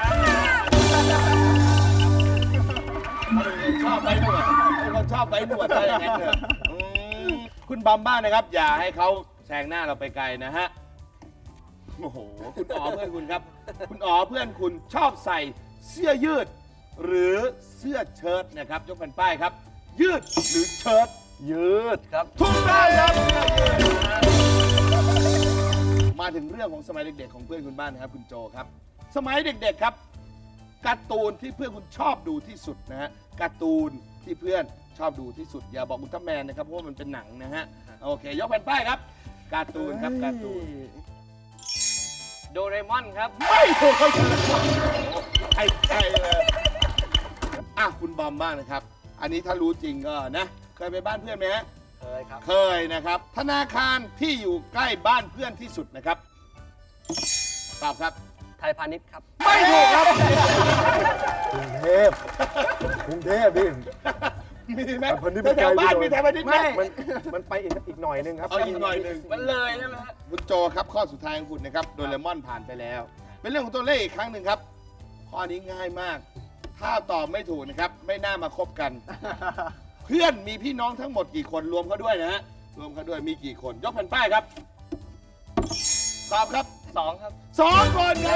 ชอบใบหนวดเขาชอบใบหนวดอะไรอย่างเงี้ยเถอะอืมคุณบอมบ้านนะครับอย่าให้เขาแซงหน้าเราไปไกลนะฮะโอ้โหคุณอ๋อเพื่อนคุณครับคุณอ๋อเพื่อนคุณชอบใส่เสื้อยืด หรือเสื้อเชิ้ตนะครับยกแผ่นป้ายครับ ยืดหรือเชิ้ตยืดครับถูกต้องครับเสื้อยืดนะมาถึงเรื่องของสมัยเด็กๆของเพื่อนคุณบ้านนะครับคุณโจครับ สมัยเด็กๆครับการ์ตูนที่เพื่อนคุณชอบดูที่สุดนะฮะการ์ตูนที่เพื่อนชอบดูที่สุดอย่าบอกอุลตร้าแมนนะครับเพราะว่ามันเป็นหนังนะฮะโอเคยกแผ่นป้ายครับการ์ตูนครับการ์ตูนโดเรมอนครับไม่ถูกใช่ใช่เลยอ่ะคุณบอมบ้างนะครับ อันนี้ถ้ารู้จริงก็นะเคยไปบ้านเพื่อนไหมฮะเคยครับเคยนะครับธนาคารที่อยู่ใกล้บ้านเพื่อนที่สุดนะครับตอบครับไทยพาณิชย์ครับไม่ถูกครับกรุงเทพกรุงเทพพี่มีไหมไทยพาณิชย์ไม่ไกลแถวบ้านพี่มีแถวบ้านนิดไหมมันมันไปอีกอีกหน่อยนึงครับเอาอีกหน่อยหนึ่งมันเลยใช่ไหมฮะคุณโจครับข้อสุดท้ายของคุณนะครับโดเรมอนผ่านไปแล้ว เป็นเรื่องของตัวเลขอีกครั้งหนึ่งครับ ข้อนี้ง่ายมาก ถ้าตอบไม่ถูกนะครับ ไม่น่ามาคบกัน เพื่อนมีพี่น้องทั้งหมดกี่คนรวมเขาด้วยนะฮะรวมเขาด้วยมีกี่คน ยกแผ่นป้ายครับตอบครับสองครับสองคนครับ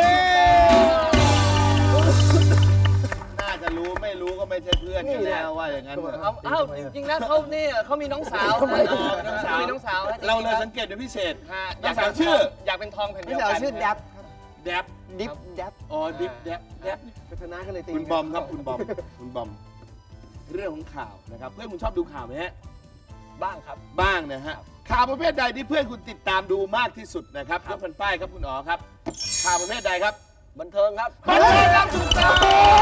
น่าจะรู้ไม่รู้ก็ไม่ใช่เพื่อนกันแล้วว่าอย่างนั้นเถอะเอาเอ้าจริงๆแล้วเขาเนี่ยเขามีน้องสาวนะน้องสาวมีน้องสาวนะเราเลยสังเกตเป็นพิเศษฮะน้องสาวชื่ออยากเป็นทองแผ่นเดีพี่ยวสาวกันชื่อแดบแดบดิฟแดบอ๋อดิบแดบแดบพัฒนากันเลยตีคุณบอมครับคุณบอมคุณบอม เรื่องของข่าวนะครับ เพื่อนคุณชอบดูข่าวไหมฮะบ้างครับบ้างนะฮะข่าวประเภทใดที่เพื่อนคุณติดตามดูมากที่สุดนะครับยกแผ่นป้ายครับคุณอ๋อครับ ข่าวประเภทใดครับบันเทิงครับบันเทิงครับถูกต้อง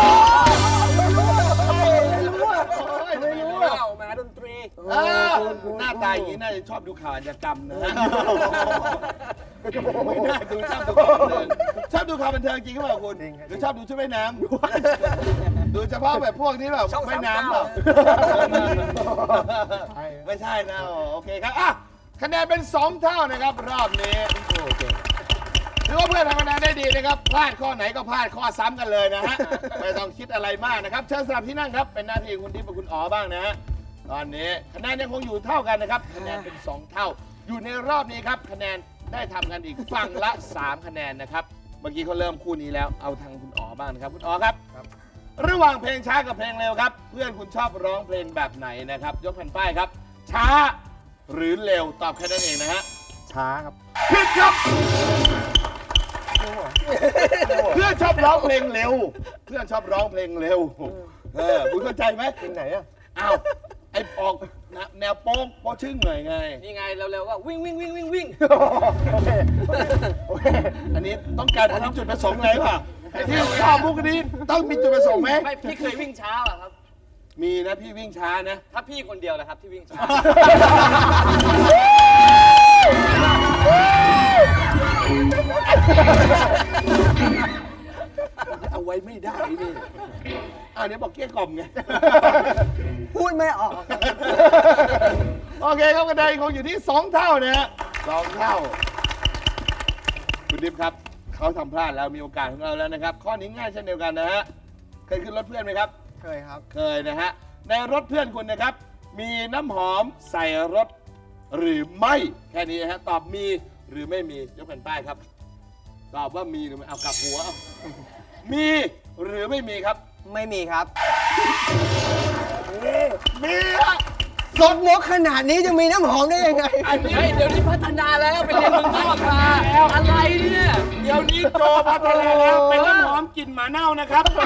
ไม่รู้อ่ะแหมดนตรีเออหน้าตาอย่างนี้น่าจะชอบดูข่าวอาชญากรรมนะฮะไม่น่าดูชอบดูข่าวบันเทิงชอบดูข่าวบันเทิงจริงหรือเปล่าคุณหรือชอบดูชุดว่ายน้ำดูเฉพาะแบบพวกนี้แบบว่ายน้ำเปล่าไม่ใช่นะโอเคครับอ่ะคะแนนเป็นสองเท่านะครับรอบนี้โอเคถือว่าเพื่อนทำคะแนนได้ดีนะครับพลาดข้อไหนก็พลาดข้อซ้ำกันเลยนะฮะไม่ต้องคิดอะไรมากนะครับเชิญสลับที่นั่งครับเป็นหน้าที่คุณทิพย์กับคุณอ๋อบ้างนะฮะตอนนี้คะแนนยังคงอยู่เท่ากันนะครับคะแนนเป็นสองเท่า อยู่ในรอบนี้ครับคะแนนได้ทำกันอีกฝั่งละสามคะแนนนะครับเมื่อกี้เขาเริ่มคู่นี้แล้วเอาทางคุณอ๋อบ้างนะครับคุณอ๋อครับระหว่างเพลงช้ากับเพลงเร็วครับเพื่อนคุณชอบร้องเพลงแบบไหนนะครับยกแผ่นป้ายครับช้าหรือเร็วตอบแค่นั้นเองนะฮะช้าครับผิดครับ เพื่อนชอบร้องเพลงเร็ว เพื่อนชอบร้องเพลงเร็ว เออคุณเข้าใจไหมเพลงไหนอ่ะอ้าวไอ้ออกแนวโป๊งโป๊ชึ่งหน่อยไงนี่ไงเร็วๆก็วิ่งวิ่งวิ่งวิ่งวิ่งโอเคโอเคอันนี้ต้องการทำจุดประสงค์อะไรป่ะไอ้ที่ชอบมุกนี้ต้องมีจุดประสงค์ไหมไม่พี่เคยวิ่งช้าป่ะครับมีนะพี่วิ่งช้านะถ้าพี่คนเดียวนะครับที่วิ่งช้าเอาไว้ไม่ได้นี่อ้าวเดี๋ยวบอกเกลี้ยกล่อมไงพูดไม่ออกโอเคครับคะแนนคงอยู่ที่สองเท่านะฮะสองเท่า คุณดิมครับเขาทำพลาดแล้วมีโอกาสของเราแล้วนะครับ ข้อนี้ง่ายเช่นเดียวกันนะฮะเคยขึ้นรถเพื่อนไหมครับเคยครับเคยนะฮะในรถเพื่อนคุณนะครับ มีน้ำหอมใส่รถหรือไม่แค่นี้นะฮะตอบมีหรือไม่มียกแผ่นป้ายครับ ตอบว่ามีหรือไม่เอากลับหัวเอามีหรือไม่มีครับไม่มีครับมีฮะสดมกขนาดนี้จะมีน้ำหอมได้ยังไงอันนี้เฮ้ยเดี๋ยวนี้พัฒนาแล้วไปเรียนเมืองนอกมาอะไรเนี่ยเดี๋ยวนี้โจพัฒนาแล้วเป็นน้ำหอมกลิ่นหมาเน่านะครับข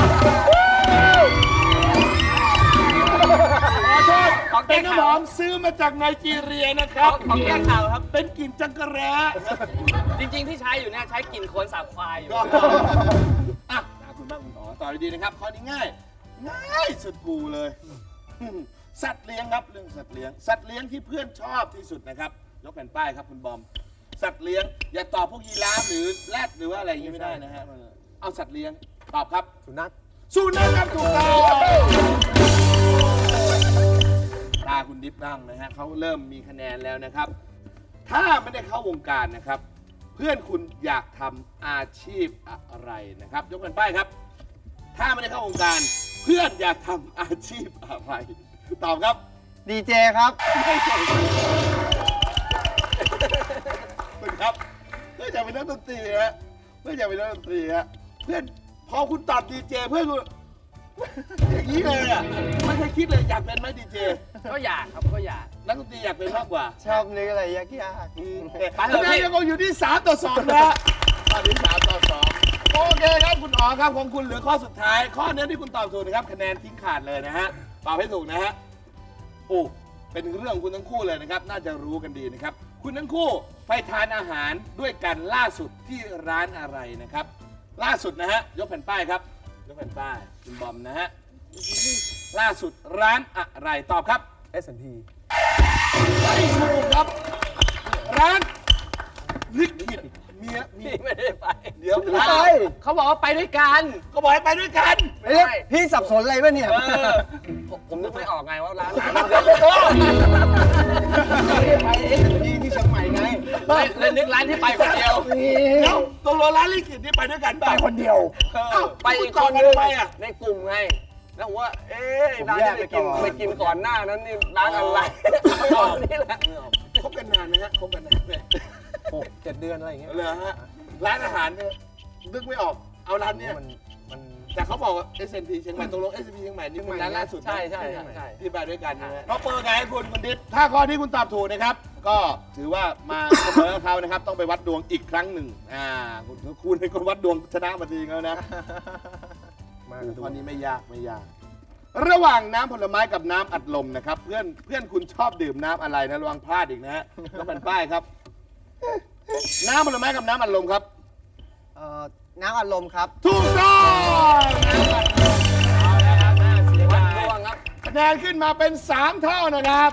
อโทษเป็นน้ำหอมซื้อมาจากไนจีเรียนะครับของแก้ข่าวครับเป็นกลิ่นจังกะแร้จริงๆที่ใช้อยู่เนี่ยใช้กลิ่นโคลนสาบควายอยู่อ่ะขอบคุณมากคุณอ๋อต่อดีๆนะครับข้อนี้ง่าย ง่ายสุดกูเลย สัตว์เลี้ยงครับเรื่องสัตว์เลี้ยง สัตว์เลี้ยงที่เพื่อนชอบที่สุดนะครับ ยกแผ่นป้ายครับคุณบอม สัตว์เลี้ยง อย่าตอบพวกยีราฟหรือแรดหรือว่าอะไรอย่างนี้ไม่ได้นะฮะ เอาสัตว์เลี้ยง ตอบครับสุนัขสุนัขครับถูกต้องตาคุณดิฟบ้างนะฮะเขาเริ่มมีคะแนนแล้วนะครับ ถ้าไม่ได้เข้าวงการนะครับ เพื่อนคุณอยากทำอาชีพอะไรนะครับ ยกแผ่นป้ายครับ ถ้าไม่ได้เข้าวงการ เพื่อนอยากทำอาชีพอะไร ตอบครับดีเจครับไม่ใช่คุณครับเพื่อนอยากเป็นนักดนตรีฮะเพื่อนอยากเป็นนักดนตรีฮะเพื่อนพอคุณตอบดีเจเพื่อนคุณอย่างนี้เลยอ่ะไม่เคยคิดเลยอยากเป็นไหมดีเจก็อยากครับก็อยากนักดนตรีอยากเป็นมากกว่าชอบนึกอะไรยากอืมคะแนนยังคงอยู่ที่สามต่อสองนะข้อที่สามต่อสองโอเคครับคุณอ๋อครับของคุณเหลือข้อสุดท้าย ข้อนี้ที่คุณตอบถูกนะครับคะแนนทิ้งขาดเลยนะฮะตอบให้ถูกนะฮะโอ้เป็นเรื่องของคุณทั้งคู่เลยนะครับ น่าจะรู้กันดีนะครับ คุณทั้งคู่ไปทานอาหารด้วยกันล่าสุดที่ร้านอะไรนะครับ ล่าสุดนะฮะยกแผ่นป้ายครับยกแผ่นป้ายคุณบอมนะฮะล่าสุดร้านอะไรตอบครับๆ เอส แอนด์ พีไม่ถูกครับ ร้านลิขิตเมียมีพี่ไม่ได้ไปเดี๋ยวไม่ไปเขาบอกว่าไปด้วยกันก็บอกให้ไปด้วยกันไม่ได้พี่สับสนอะไรป่ะเนี่ยเออผมผมนึกไม่ออกไงว่าร้านไหนไปเอส แอนด์ พี ที่เชียงใหม่ไงเลยเลยนึกร้านที่ไปคนเดียวเดี๋ยวตกลงร้านลิขิตนี่ไปด้วยกันเปล่าไปคนเดียวเออเอ้าไปอีกต่คอน กันึงไปอ่ะในกลุ่มไง แล้วผมว่า เอ๊ะผมร้านแยที่กไปไปกินก่อนไปกินก่อนหน้านั้นนี่ร้านอะไรร้านนี่แหละคบกันนานนะฮะคบกันนานไหมหกเจ็ดเดือนอะไรอย่างเงี้ยเหรอฮะร้านอาหารเนี่ยนึกไม่ออกเอาร้านเนี้ยมันมันแต่เขาบอกว่า เอส เอ็น พี เชียงใหม่ตกลง เอส เอ็น พี เชียงใหม่นี่เป็นร้านล่าสุดนะใช่ใช่ใช่ใช่ที่ไปด้วยกันนะฮะเขาเปิดไงให้คุณคุณดิษถ้าข้อที่คุณตอบถูกนะครับ ก็ถือว่ามาเสมอเขานะครับ ต้องไปวัดดวงอีกครั้งหนึ่งอ่าคุณคุณให้คนวัดดวงชนะมาทีแล้วนะมาข้อนี้ไม่ยากไม่ยาก ระหว่างน้ำผลไม้กับน้ำอัดลมนะครับ เพื่อนเพื่อนคุณชอบดื่มน้ำอะไรนะระวังพลาดอีกนะฮะต้องเป็นป้ายครับ น้ำผลไม้กับน้ำอัดลมครับเอ่อน้ำอารมณ์ครับถูกต้องน้ำอัดลมเอาละครับน่าเสียดายดวงครับคะแนนขึ้นมาเป็นสามเท่านะครับ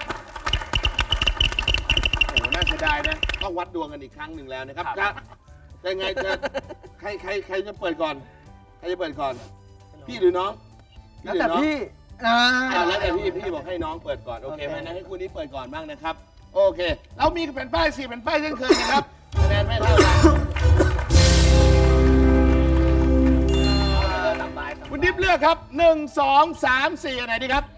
โอ้โหน่าเสียดายนะต้องวัดดวงกันอีกครั้งหนึ่งแล้วนะครับครับยังไงจะใครใครใครจะเปิดก่อนใครจะเปิดก่อน พี่หรือน้องแล้วหรือแต่น้องพี่อ่าอ่าแล้วแต่พี่พี่บอกให้น้องเปิดก่อนโอเคไหมนะให้คู่นี้เปิดก่อนบ้างนะครับโอเคเรามีแผ่นป้ายสี่แผ่นป้ายเช่นเคยนะครับคะแนนไม่เท่ากันคุณดิฟเลือกครับหนึ่งสองสามสี่อันไหนดีครับ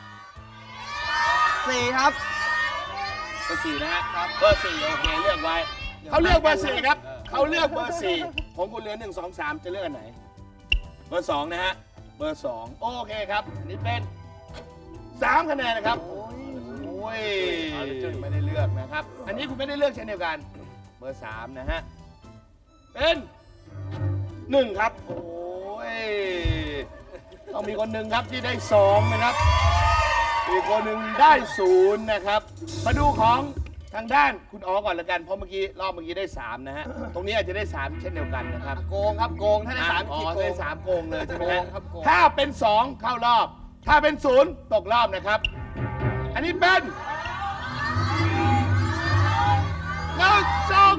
สี่ครับเบอร์สี่นะฮะเบอร์สี่โอเคเลือกไว้เขาเลือกเบอร์สี่ครับเขาเลือกเบอร์สี่ของคุณเหลือหนึ่งสองสามจะเลือกอันไหนเบอร์สองนะฮะเบอร์สองโอเคครับนี่เป็นสามคะแนนนะครับโอ้ยไม่ได้เลือกนะครับ อันนี้คุณไม่ได้เลือกเช่นเดียวกันเบอร์สามนะฮะเป็นหนึ่งครับโอ้ยต้องมีคนหนึ่งครับที่ได้สองนะครับอีกคนหนึ่งได้ศูนย์นะครับมาดูของทางด้านคุณอ๋อก่อนละกันเพราะเมื่อกี้รอบเมื่อกี้ได้สามนะฮะตรงนี้อาจจะได้สามเช่นเดียวกันนะครับโกงครับโกงถ้าได้สามอ๋อขีดโกได้งสามโกงเลยใช่ไหมฮะโกงครับโกงถ้าเป็นสองเข้ารอบ ถ้าเป็นศูนย์ตกรอบนะครับ อันนี้เป็นแล้วสอง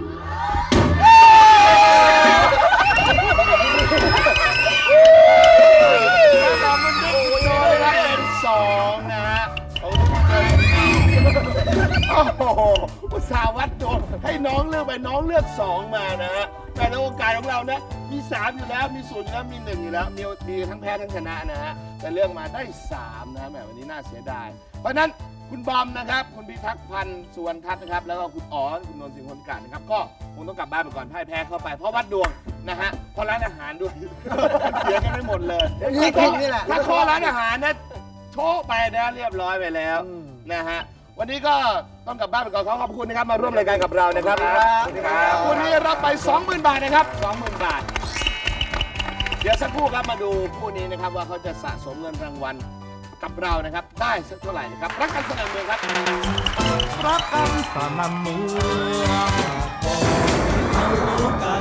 แล้วสองมันได้โดนนะครับเป็นสองนะฮะโอ้โหโอ้โหอุตส่าห์วัดดวงให้น้องเลือกไปน้องเลือกสองมานะฮะแต่ในโอกาสของเรานะมีสามอยู่แล้วมีศูนย์อยู่แล้วมีหนึ่งอยู่แล้วมีมีทั้งแพ้ทั้งชนะนะฮะแต่เลือกมาได้สามนะแหมวันนี้น่าเสียดายเพราะฉะนั้นคุณบอมนะครับคุณพิทักษ์พันธ์สุวรรณทัศน์นะครับแล้วก็คุณอ๋อคุณนนท์สิงห์คนกาดนะครับก็คงต้องกลับบ้านไปก่อนพ่ายแพ้เข้าไปเพราะวัดดวงนะฮะเพราะร้านอาหารด้วย เสียกันไม่หมดเลยนี่คิดนี่แหละถ้าข้อร้านอาหารนะโชว์ไปนะเรียบร้อยไปแล้วนะฮะวันนี้ก็ต้องกลับบ้านไปก่อนขอขอบคุณนะครับมาร่วมรายการกับเรานะครับครับวันนี้รับไป สองหมื่น บาทนะครับ สองหมื่น บาท เดี๋ยวสักครู่ครับมาดูคู่นี้นะครับว่าเขาจะสะสมเงินรางวัลกับเรานะครับได้สักเท่าไหร่นะครับรักกันสนั่นเมืองครับรักกันสนั่นเมืองรู้กัน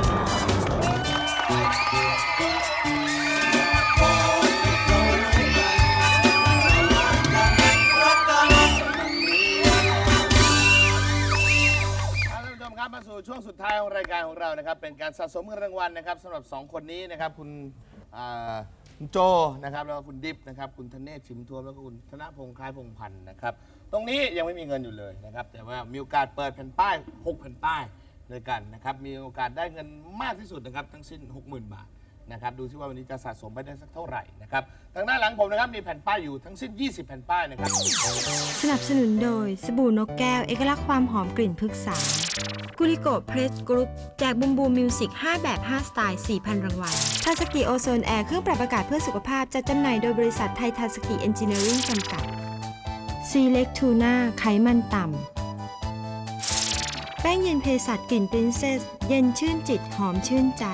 ท่านผู้ชมครับมาสู่ช่วงสุดท้ายของรายการของเรานะครับเป็นการสะสมเงินรางวัลนะครับสำหรับสองคนนี้นะครับคุณอ่าคุณโจนะครับแล้วก็คุณดิฟนะครับคุณธเนศชิมทวมแล้วก็คุณธนพงษ์คล้ายพงษ์พันธ์นะครับตรงนี้ยังไม่มีเงินอยู่เลยนะครับแต่ว่ามีโอกาสเปิดแผ่นป้ายหกแผ่นป้ายด้วยกันนะครับมีโอกาสได้เงินมากที่สุดนะครับทั้งสิ้น หกหมื่น บาทนะครับดูซิว่าวันนี้จะสะสมไปได้สักเท่าไหร่นะครับทางด้านหลังผมนะครับมีแผ่นป้ายอยู่ทั้งสิ้นยี่สิบแผ่นป้ายนะครับสนับสนุนโดยสบู่นกแก้วเอกลักษณ์ความหอมกลิ่นพฤกษากุลิโกเพรสกรุ๊ปแจกบูมบูมิวสิกห้าแบบห้าสไตล์ สี่พัน รางวัลทาสกิโอโซนแอร์เครื่องปรับอากาศเพื่อสุขภาพจัดจำหน่ายโดยบริษัทไทยทาสกิเอนจิเนียริ่งจำกัดซีเล็กทูน่าไขมันต่ำแป้งเย็นเภสัชกลิ่นปรินเซสเย็นชื่นจิตหอมชื่นใจ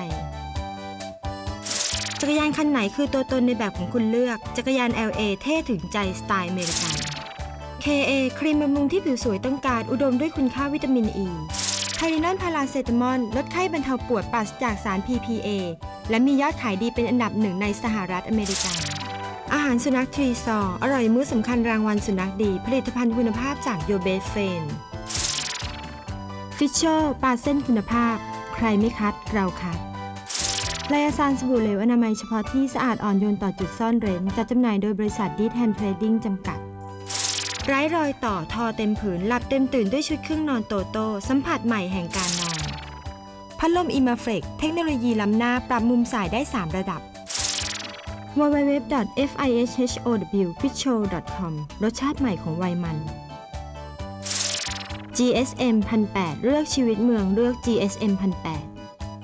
จักรยานคันไหนคือตัวตนในแบบของคุณเลือกจักรยาน แอล เอ เท่ถึงใจสไตล์อเมริกัน เค เอ ครีมบำรุงที่ผิวสวยต้องการอุดมด้วยคุณค่าวิตามินอ e. ีไทลินอนพาราเซตามอลลดไข้บรรเทาปวดปราศจากสาร พี พี เอ และมียอดขายดีเป็นอันดับหนึ่งในสหรัฐอเมริกาอาหารสุนัขทรีซอร์อร่อยมื้อสำคัญรางวัลสุนัขดีผลิตภัณฑ์คุณภาพจากโยเบสเฟนฟิชโชปลาเส้นคุณภาพใครไม่คัดเราคัดไลอาซานสบู่เหลวอนามัยเฉพาะที่สะอาดอ่อนโยนต่อจุดซ่อนเร้นจัดจำหน่ายโดยบริษัทดีแทนเทรดดิ้งจำกัดไร้รอยต่อทอเต็มผืนหลับเต็มตื่นด้วยชุดเครื่องนอนโตโต้สัมผัสใหม่แห่งการนอนพัดลมอิมาเฟรกเทคโนโลยีล้ำหน้าปรับมุมสายได้สามระดับ ดับเบิลยู ดับเบิลยู ดับเบิลยู ดอท เอฟ ไอ เอช เอช โอ ดับเบิลยู ฟิชโช ดอท คอม รสชาติใหม่ของไวมันจี เอส เอ็ม หนึ่งพันแปดร้อย เลือกชีวิตเมืองเลือก จี เอส เอ็ม หนึ่งพันแปดร้อย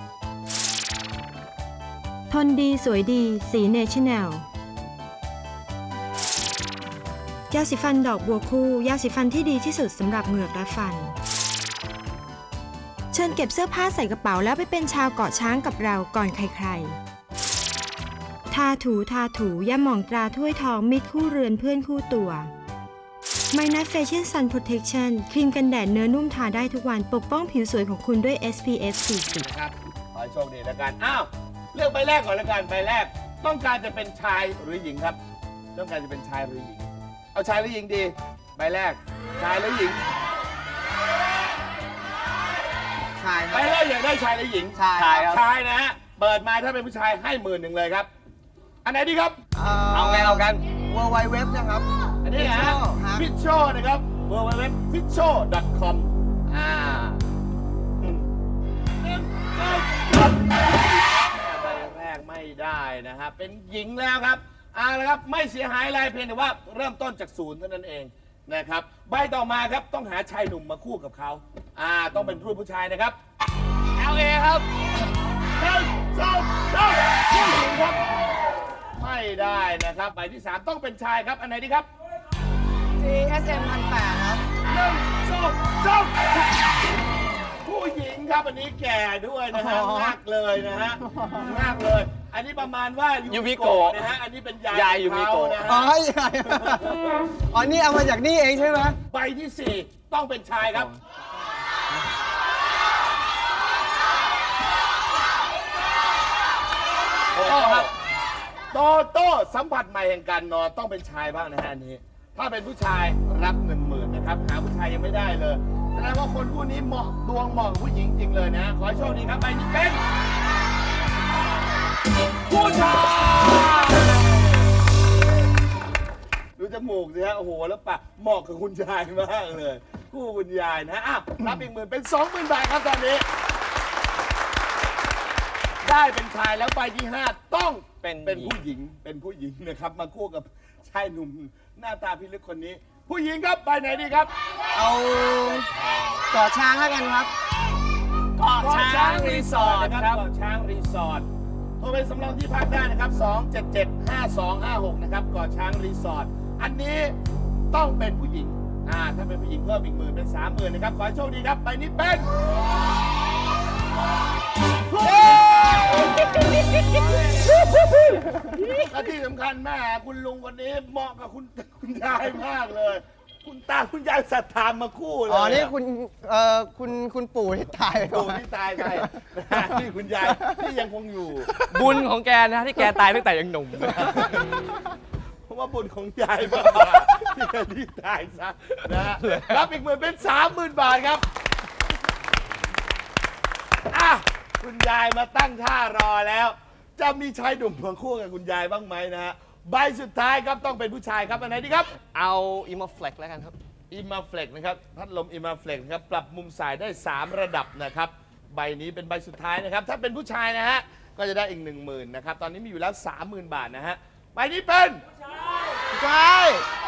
ทนดีสวยดีสีเนชั่นแนลยาสีฟันดอกบัวคู่ยาสีฟันที่ดีที่สุดสำหรับเหงือกและฟันเชิญเก็บเสื้อผ้าใส่กระเป๋าแล้วไปเป็นชาวเกาะช้างกับเราก่อนใครๆทาถูทาถูยาหม่องตราถ้วยทองมิตรคู่เรือนเพื่อนคู่ตัวไมนัสเฟเชียลซันโปรเทคชั่นครีมกันแดดเนื้อนุ่มทาได้ทุกวันปกป้องผิวสวยของคุณด้วย เอส พี เอฟ สี่สิบนะครับขอให้โชคดีแล้วกันอ้าวเลือกใบแรกก่อนแล้วกันใบแรกต้องการจะเป็นชายหรือหญิงครับต้องการจะเป็นชายหรือหญิงเอาชายหรือหญิงดีใบแรกชายหรือหญิงชายคใบรับแรกอยากได้ชายหรือหญิงชายครับชายนะฮะเปิดมาถ้าเป็นผู้ชายให้หมื่นหนึ่งเลยครับอันไหนดีครับเอาไงเอากันเวอร์ไวเว็บนะครับอันนี้นะฮะครับฟิชโชนะครับ ดับเบิลยู ดับเบิลยู ดับเบิลยู ดอท ฟิชโช ดอท คอม อ่าอืมใบแรกไม่ได้นะฮะเป็นหญิงแล้วครับเอาละครับไม่เสียหายอะไรเพียงแต่ว่าเริ่มต้นจากศูนย์เท่านั้นเองนะครับใบต่อมาครับต้องหาชายหนุ่มมาคู่กับเขาอ่าต้องเป็นผู้ผู้ชายนะครับแอล เอ ครับหนึ่งสองสามผู้หญิงครับไม่ได้นะครับใบที่สามต้องเป็นชายครับอันไหนดีครับจี เอส เอ็ม หนึ่งพันแปดร้อยครับหนึ่งสองสามผู้หญิงครับอันนี้แก่ด้วยนะฮะมากเลยนะฮะมากเลย อันนี้ประมาณว่ายูมิโกะนะฮะอันนี้เป็นยายยายยูมิโกะเขานะอ๋อฮะใช่อ๋อ นี่เอามาจากนี่เองใช่ไหมใบที่สี่ต้องเป็นชายครับโตโต้ครับโตโต้สัมผัสใหม่แห่งการนอนต้องเป็นชายบ้างนะฮะอันนี้ ถ้าเป็นผู้ชายรับหนึ่งหมื่นนะครับหาผู้ชายยังไม่ได้เลยแสดงว่าคนผู้นี้เหมาะดวงเหมาะกับผู้หญิงจริงเลยนะขอให้โชคดีครับใบนี้เป็นผู้ชายดูจมูกสิฮะโอ้โหแล้วปากเหมาะกับคุณยายมากเลยคู่คุณยายนะอ้าวรับอีกหมื่นเป็นสองหมื่นบาทครับตอนนี้ ได้เป็นชายแล้วใบที่ห้าต้องเป็นเป็นผู้หญิงเป็นผู้หญิงนะครับ มาคู่กับชายหนุ่มหน้าตาพิลึกคนนี้ ผู้หญิงครับใบไหนดีครับเอาเกาะช้างแล้วกันครับเกาะช้างรีสอร์ทนะคครัรับบ เกาะช้างรีสอร์ทโทรไปสำรองที่พักได้นะครับสองเจ็ดเจ็ดห้าสองห้าหกนะครับเกาะช้างรีสอร์ทอันนี้ต้องเป็นผู้หญิงอ่าถ้าเป็นผู้หญิงเพิ่มอีกหมื่นเป็นสามหมื่นนะครับขอให้โชคดีครับใบนี้เป็นและที่สำคัญแม่คุณลุงคนนี้เหมาะกับคุณคุณยายมากเลย คุณตาคุณยายศรัทธามาคู่เลยอ๋อ นี่คุณ เอ่อ คุณ คุณปู่ที่ตายไปก่ปู่อนที่ตายไปนะฮะนี่คุณยายที่ยังคงอยู่บุญของแกนะที่แกตายตั้งแต่ยังหนุ่มเพราะว่าบุญของยายมากกว่าที่แกที่ตายซะนะฮะรับอีกหมื่นเป็นสามหมื่นบาทครับอ่ะคุณยายมาตั้งท่ารอแล้ว จะมีชายหนุ่มมาคู่กับคุณยายบ้างไหมนะฮะใบสุดท้ายครับต้องเป็นผู้ชายครับอันไหนดีครับเอาอิมอฟเฟล็กแล้วกันครับอิมาเฟล็กนะครับพัดลมอิมาเฟล็กนะครับปรับมุมสายได้ สาม ระดับนะครับใบนี้เป็นใบสุดท้ายนะครับถ้าเป็นผู้ชายนะฮะก็จะได้อีก หนึ่งหมื่น นะครับตอนนี้มีอยู่แล้ว สามหมื่น บาทนะฮะใบนี้เป็นผู้ชาย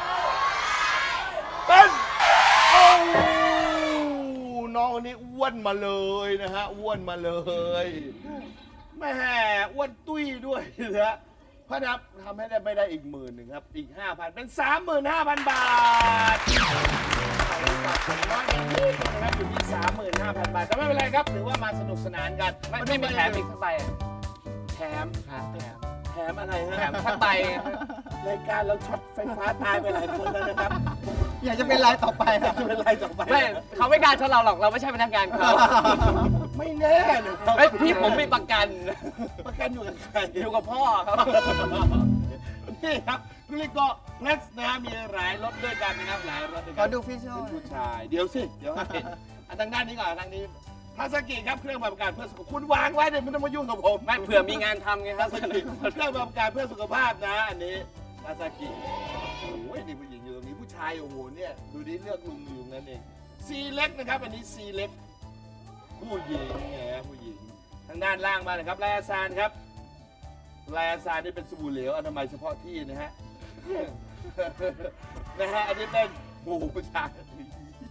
เป็นโอ้น้องคนนี้อ้วนมาเลยนะฮะอ้วนมาเลยแม่อ้วนตุ้ยด้วยนะฮะพระนับทำให้ได้ไม่ได้อีกหมื่นหนึ่งครับอีก ห้าพัน เป็น สามหมื่นห้าพัน บาทน้อยอย่างนี้นะครับอยู่ที่ สามหมื่นห้าพัน บาทแต่ไม่เป็นไรครับถือว่ามาสนุกสนานกันไม่ไม่มีแถมอีกสักใบอะแถมแถมแถมอะไรฮะแถมสักใบรายการเราช็อตไฟฟ้าตายไปหลายคนแล้วนะครับอยากจะเป็นรายต่อไปนะจะเป็นไรต่อไปไม่เขาไม่กล้าชนเราหรอกเราไม่ใช่พนักงานเขาไม่แน่นะครับเฮ้ยพี่ผมมีประกันประกันอยู่กับใครอยู่กับพ่อครับนี่ครับกุลิโกเล็กนะฮะมีหลายรถด้วยกันนะครับหลายรถด้วยขกัอน ดูฟิชโชเป็นผู้ชายเดี๋ยวสิเดี๋ยวให้อันทางด้านนี้ก่อนทางนี้ทาสกิครับเครื่องบำรุงการเพื่อสุขภาพคุณวางไว้เดี๋ยวไม่ต้องมายุ่งกับผมไม่เผื่อมีงานทำไงคทารับสกิเครื่องบำรุงการเพื่อสุขภาพนะอันนี้ทาสกิโอ้ยนี่ผู้หญิงอยู่ตรงนี้ผู้ชายโอ้โหเนี่ยดูดิเลือกลุงอยู่นั่นเองซีเล็กนะครับอันนี้ซีเล็กผู้หญิงไงผู้หญิงทางด้านล่างมาเลยครับไลอาซานครับไลอาซานนี่เป็นสบู่เหลวอนามัยเฉพาะที่นะฮะ นะฮะอันนี้เป็นโอ้โหผู้ชาย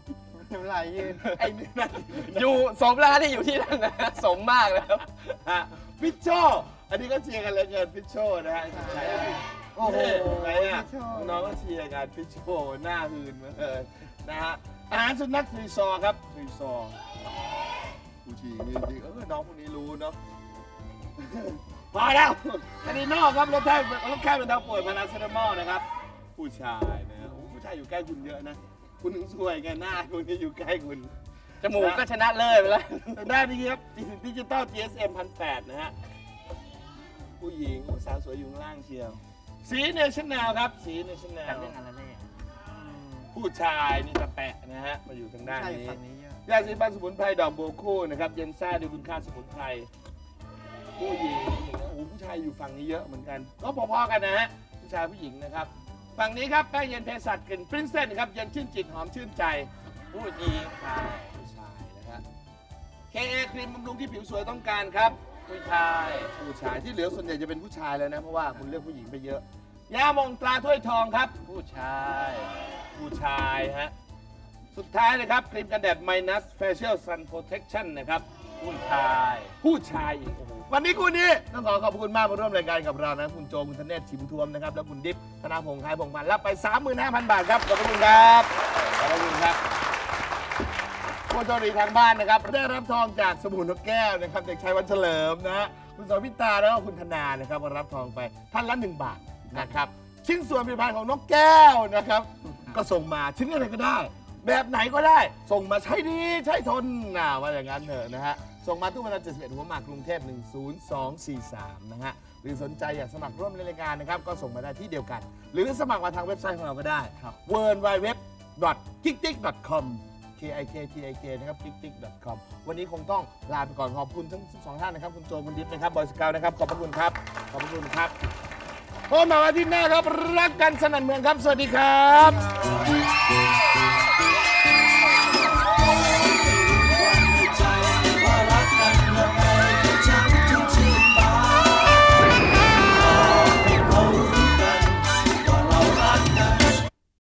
น้ำลายยืดไอ้นี่นะอยู่สมแล้วที่อยู่ที่นั่นนะสมมากแล้วฮะพิชโชอันนี้ก็เชียร์กันเหลยเกินพิชโชนะฮะใช่โอ้โหไงอ่ะพิชโชน้องก็เชียร์กันพิชโชหน้าหืนมาเลยนะฮะอาหารสุนัขทรีซอร์ครับทรีซอร์ผู้ชีจริงๆเออน้องพวกนี้รู้เนาะ พอแล้วอันนี้นอกครับรถแค่รถแค่เป็นทางป่วยพาราเซตามอลนะครับ ผู้ชายนะโอ้ผู้ชายอยู่ใกล้คุณเยอะนะ คุณถึงสวยไงหน้าคุณนี่อยู่ใกล้คุณจมูกก็ชนะเลิศไปแล้วทางด้านนี้ครับดิจิตอล จี เอส เอ็ม พันแปดนะฮะ ผู้หญิงสาวสวยอยู่ข้างล่างเชียว สีเนชั่นแนลครับ สีเนชั่นแนลเรื่องอะไรเนี่ยผู้ชายนี่ตะแปะนะฮะ มาอยู่ทางด้านใช่นี้ฝั่งนี้เยอะยาสีฟันสมุนไพรดอกโบวคู่นะครับ เย็นซ่าด้วยคุณค่าสมุนไพร ผู้หญิงโอ้โหผู้ชายอยู่ฝั่งนี้เยอะเหมือนกัน ก็พอๆกันนะฮะ ผู้ชายผู้หญิงนะครับ ฝั่งนี้ครับแป้งเย็นเภสัชกลิ่นปริ้นเซนครับ เย็นชื่นจิตหอมชื่นใจ ผู้หญิงครับผู้ชายนะฮะ เค เอ ครีมบำรุงที่ผิวสวยต้องการครับ ผู้ชาย ผู้ชายที่เหลือส่วนใหญ่จะเป็นผู้ชายเลยนะ เพราะว่าคุณเลือกผู้หญิงไปเยอะ ยามองตราถ้วยทองครับ ผู้ชาย ผู้ชายฮะ สุดท้ายนะครับครีมกันแดด Minus Facial Sun Protection นะครับ ผู้ชาย ผู้ชายอีกโอ้โหวันนี้คุณนี้ต้องขอขอบคุณมากมาร่วมรายการกับเรานะ คุณโจคุณธเนศชิมทวมนะครับ แล้วคุณดิฟธนาพงษ์คายพงษ์พันธ์รับไป สามหมื่นห้าพัน บาทครับ ขอบคุณครับ ขอบคุณครับผู้โชคดีทางบ้านนะครับ ได้รับทองจากสมุนนกแก้วนะครับเด็กชายวันเฉลิมนะฮะคุณโสภิตาแล้วก็คุณธนานะครับรับทองไปท่านละหนึ่งบาทนะครับ ชิ้นส่วนผลิตภัณฑ์ของนกแก้วนะครับ ก็ส่งมาชิ้นอะไรก็ได้ แบบไหนก็ได้ ส่งมาใช้ดีใช้ทนนะว่าอย่างนั้นเถอะนะฮะ ส่งมาทุกวันจันทร์เจ็ดสิบเอ็ดหัวหมากกรุงเทพหนึ่งศูนย์สองสี่สามนะฮะ หรือสนใจอยากสมัครร่วมในรายการนะครับ ก็ส่งมาได้ที่เดียวกัน หรือสมัครมาทางเว็บไซต์ของเราก็ได้ครับ ดับเบิลยู ดับเบิลยู ดับเบิลยู ดอท คิกติ๊ก ดอท คอม K I K T I K นะครับ คิกติ๊ก ดอท คอม วันนี้คงต้องลาไปก่อนขอบคุณทั้งสองท่านนะครับคุณโจคุณดิฟนะครับบอยสเกลนะครับขอบพระคุณครับขอบพระคุณครับพบกันใหม่วันอาทิตย์หน้าครับรักกันสนั่นเมืองครับสวัสดีครับ